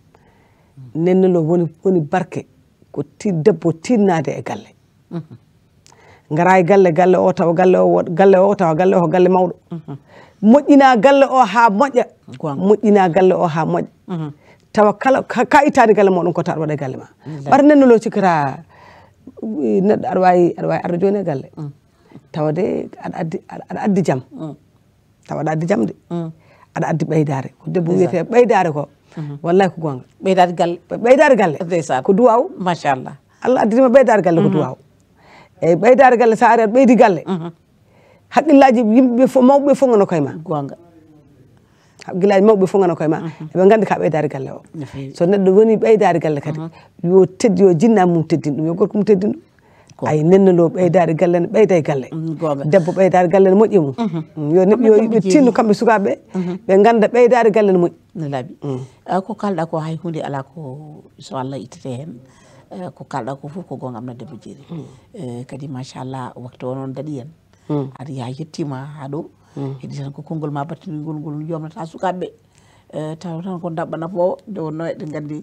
nenne lo woni woni barke ko ti debbo tinnade e galle gara e galle galle o tawa galle o galle o tawa galle o ko galle mawɗo moƴƴina galle o ha moƴƴa moƴƴina galle o ha moƴƴa tawa kala ka ittade galle moɗon ko tawa waɗa e galle ma ɓar nenno lo cikkata neɗɗo aɗa wawi aɗa wawi arde joni e galle tawa de aɗa addi aɗa addi jaam tawa aɗa addi jaam de aɗa addi ɓeydare ko debbo wiyete ɓeydare ko wallahi ko gonga ɓeydade galle ɓeydare galle ko duwaw machallah Allah addinima ɓeydare galle ko duwaw eyyi ɓeydare galle sa ari aɗa ɓeydi galle haqqillaji yimɓeɓe fof mawɓeɓe fof gano koye ma gonga haqqillaji mawɓe fof gano koye ma eɓe gandi ka ɓeydare galle o so neɗɗo woni ɓeydare galle kadi yo teddi yo jinnaɓe mum teddin ɗum yo gorko mum teddin ɗum ay nenne lo ɓeydare galle ne ɓeyda e galle debbo ɓeydare galle ne moƴƴi mum yo neɗɗo yo yimɓe tinno kamɓe sukaɓeɓe ɓe ganda ɓeydare galle ne moƴƴi ne laaɓi ko kalɗa ko hay hunde ala ko so Allah ittete hen ko kalɗa ko fof ko gonga amna debbo jeeri kadi machallah waktu o noon daɗi en aɗa yaa yettima ha ɗo heeɗi tan ko konngol ma battinigol ngol yomnata sukaɓeɓe taw tan ko dabɓa nafowo nde wonno eɗen gandi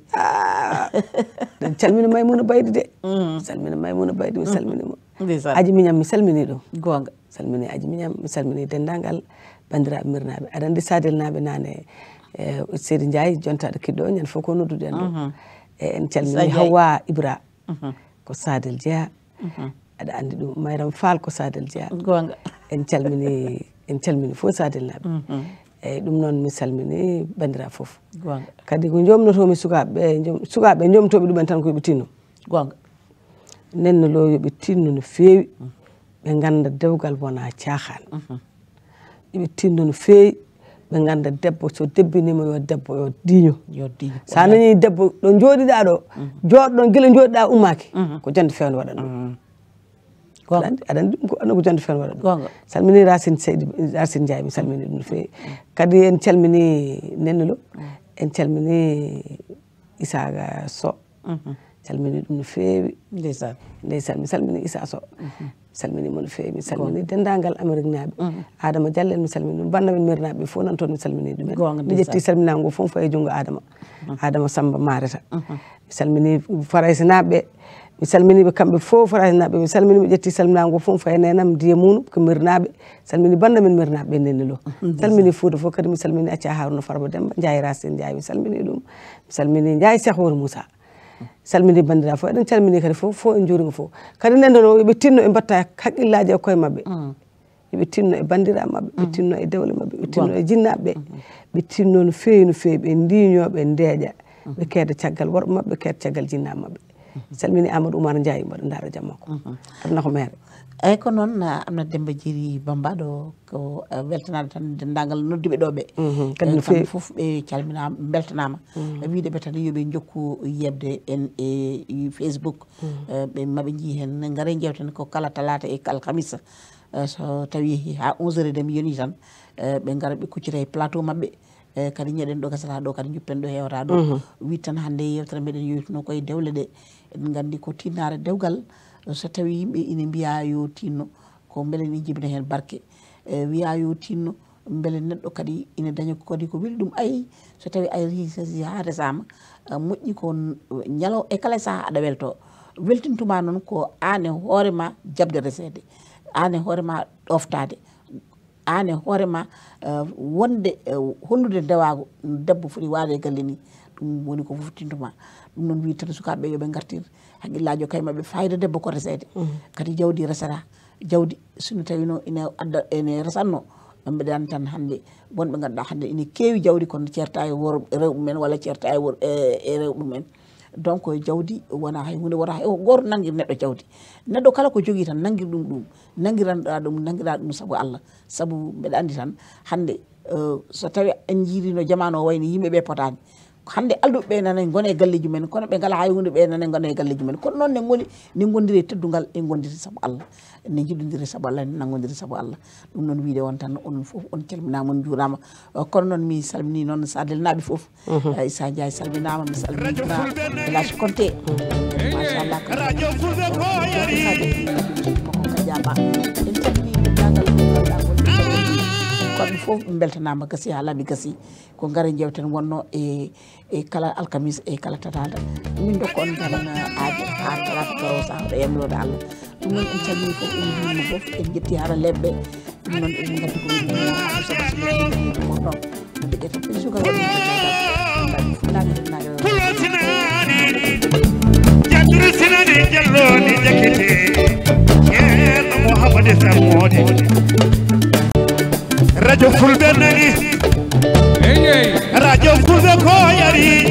en calmini Maimouna Baydy de salmini Maimouna Baydy mi salminimo aji miñam mi salmini ɗum gonga salmini aji miñam mi salmini dendagal bandiraɓe mirnaɓe aɗa andi Sadel naɓe nane Seydi Ndiaye jontaɗo kiɗɗo ñande fof ko nodduɗen ɗo e en calmini Hawa Ibra ko Sadel Dia aɗa andi ɗum Mayram Fall ko Sadel Dia gonga en calmini en calmini fof Sadel naɓe eyyi ɗum noon mi salmini bandiraɓe foof gonga kadi ko jomnotomi sukaɓeɓe sukaɓe jomtoɓe ɗumen tan ko yoɓe tinno gonga nenno lo yoɓe tinno no feewi ɓe ganda dewgal wona caahan yoɓe tinno no feewi ɓe ganda debbo so debbinima yo debbo yo diño yo diño sa nani debbo ɗo jooɗiɗa ɗo jooɗoɗon guila jooɗiɗa ummaki ko jonde fewde waɗa ɗum aɗa andi ɗum ko annagu jonde fen waɗa ɗum salmini Racine Seydi Racine Ndiaye mi salmini ɗum no fewi kadi en calmini Nennelo en calmini Isaga Sow salmini ɗum no fewi ndeysan ndeysan mi salmini Issa Sow salminimo no fewi mi salmini dendagal Amérique naaɓe Adama Diallo en mi salmini ɗum bannamen mirnaɓe fof nan toon mi salmini ɗumen mi ƴetti salminago ngo fof faye junggo Adama Adama Samba Mareta mi salmini Faraysi naɓe mi salminiɓe kamɓe fof Faraysi naɓe mi salmini mi ƴetti salminago ngo fof faye nenam Diye Mounou ko mirnaɓe salmini bannamen mirnaɓe Nennelo salmini Fouta fof kadi mi salmini Acca Harouna Farba Demba Ndiaye Racine Ndiaye mi salmini ɗum mi salmini Ndiaye Cheikh Wori Moussa salmini bandira fof eɗen calmini kadi fof fof en juurima fof kadi nendono yoɓe tinno e mbatta haqqillaji e koye mabɓe yoɓe tinno e bandira mabɓe ɓe tinno e dewle mabɓe ɓe tinno e jinnaɓeɓe ɓe tinno no fewi no fewi ɓe ndiñoɓe ndeeƴa ɓe keeda caggal worɓe mabɓe ɓe keeda caggal jinnaɓe mabɓe salmini Amadou Oumar Ndiaye mbaɗo daara jam makko aduna ko mere eyyi ko noon Aminata Demba Djily Bamba ɗo ko weltanade tan dendagal nodduɓe ɗo ɓe kadi no fewi kamɓe foof ɓe calminama beltanama wideɓe tan yoɓe jokku yebde en e Facebook ɓe maɓe jii hen gaare jewten ko kala talata e kala alkamisa so tawi ha onze heures et demi yoni tan ɓe gara ɓe kuccita e plateau mabɓe kadi ñeɗen ɗo gasata ɗo kadi juppen ɗo hewata ɗo wi tan hande yewtere meɗen yewtuno koye dewle ɗe eɗen gandi ko tinnare dewgal so tawi yimɓe ina mbiya yo tinno ko beele ne jibina hen barke wiya yo tinno beele neɗɗo kadi ina daña kadi ko weli ɗum ayi so tawi ari ha resama moƴƴi ko ñalo e kala saaha aɗa welto weltintuma noon ko an e hoorema jabde resede an e hoorema ɗoftade an e hoorema wonde hollude ndewago debbo foti waade e galle ni ɗum woni ko foftintuma ɗum noon wi tan sukaɓeɓe yoɓe gartir haqqillaji kay mabɓe fayida debbo ko resede kadi jawdi resata jawdi sono tawino ina adda ene resanno mbeɗa andi tan hande wonɓe ganduɗa hande ina keewi jawdi kono ceerta e wor rewɓe men walla ceerta e wor e rewɓe men donc jawdi wona hay hunde wota hay goto nanguir neɗɗo jawdi neɗɗo kala ko jogui tan nanguir ɗum ɗum nanguiranɗa ɗum nanguira ɗum saabu Allah saabu mbeɗa andi tan hande so tawi en jiirino jamanu o wayno yimɓeɓe potani hande alduɓe ɓe nane gone e galleji men kono ɓe ngala hay hunde ɓe nane gone e galleji men kono noon ne goni ne gondiri teddugal e gondiri saabu Allah ne jiɗodiri saabu Allah ne nangodiri saabu Allah ɗum noon wiide on tan on foof on calminama on juurama kono noon mi salmini noon Sadel naaɓe foof Issa Ndiaye salminama mi salminima Elage Konté machallah radio fulɓe ko yari koko kadiama en calmini dendagal koɓe foof ɓe beltanama gasi ha laaɓi gasi ko gaare jewten wonno e e kala alkamis e kala tatata min dokko on tan aaji ha talata taw sahata yamlode Allah ɗum noon en calmini foof en jurima foof en jetti hara lebɓe ɗum noon eɗen gandi ko wiɗo sobasomoɗo ɓe ƴetta ɓe suka waɗi fullani hennaga pulosinani jadru sinani jalloni jakete ceerno Mouhamadou Sammode radio fulɓe nani radio fulɓe ko yari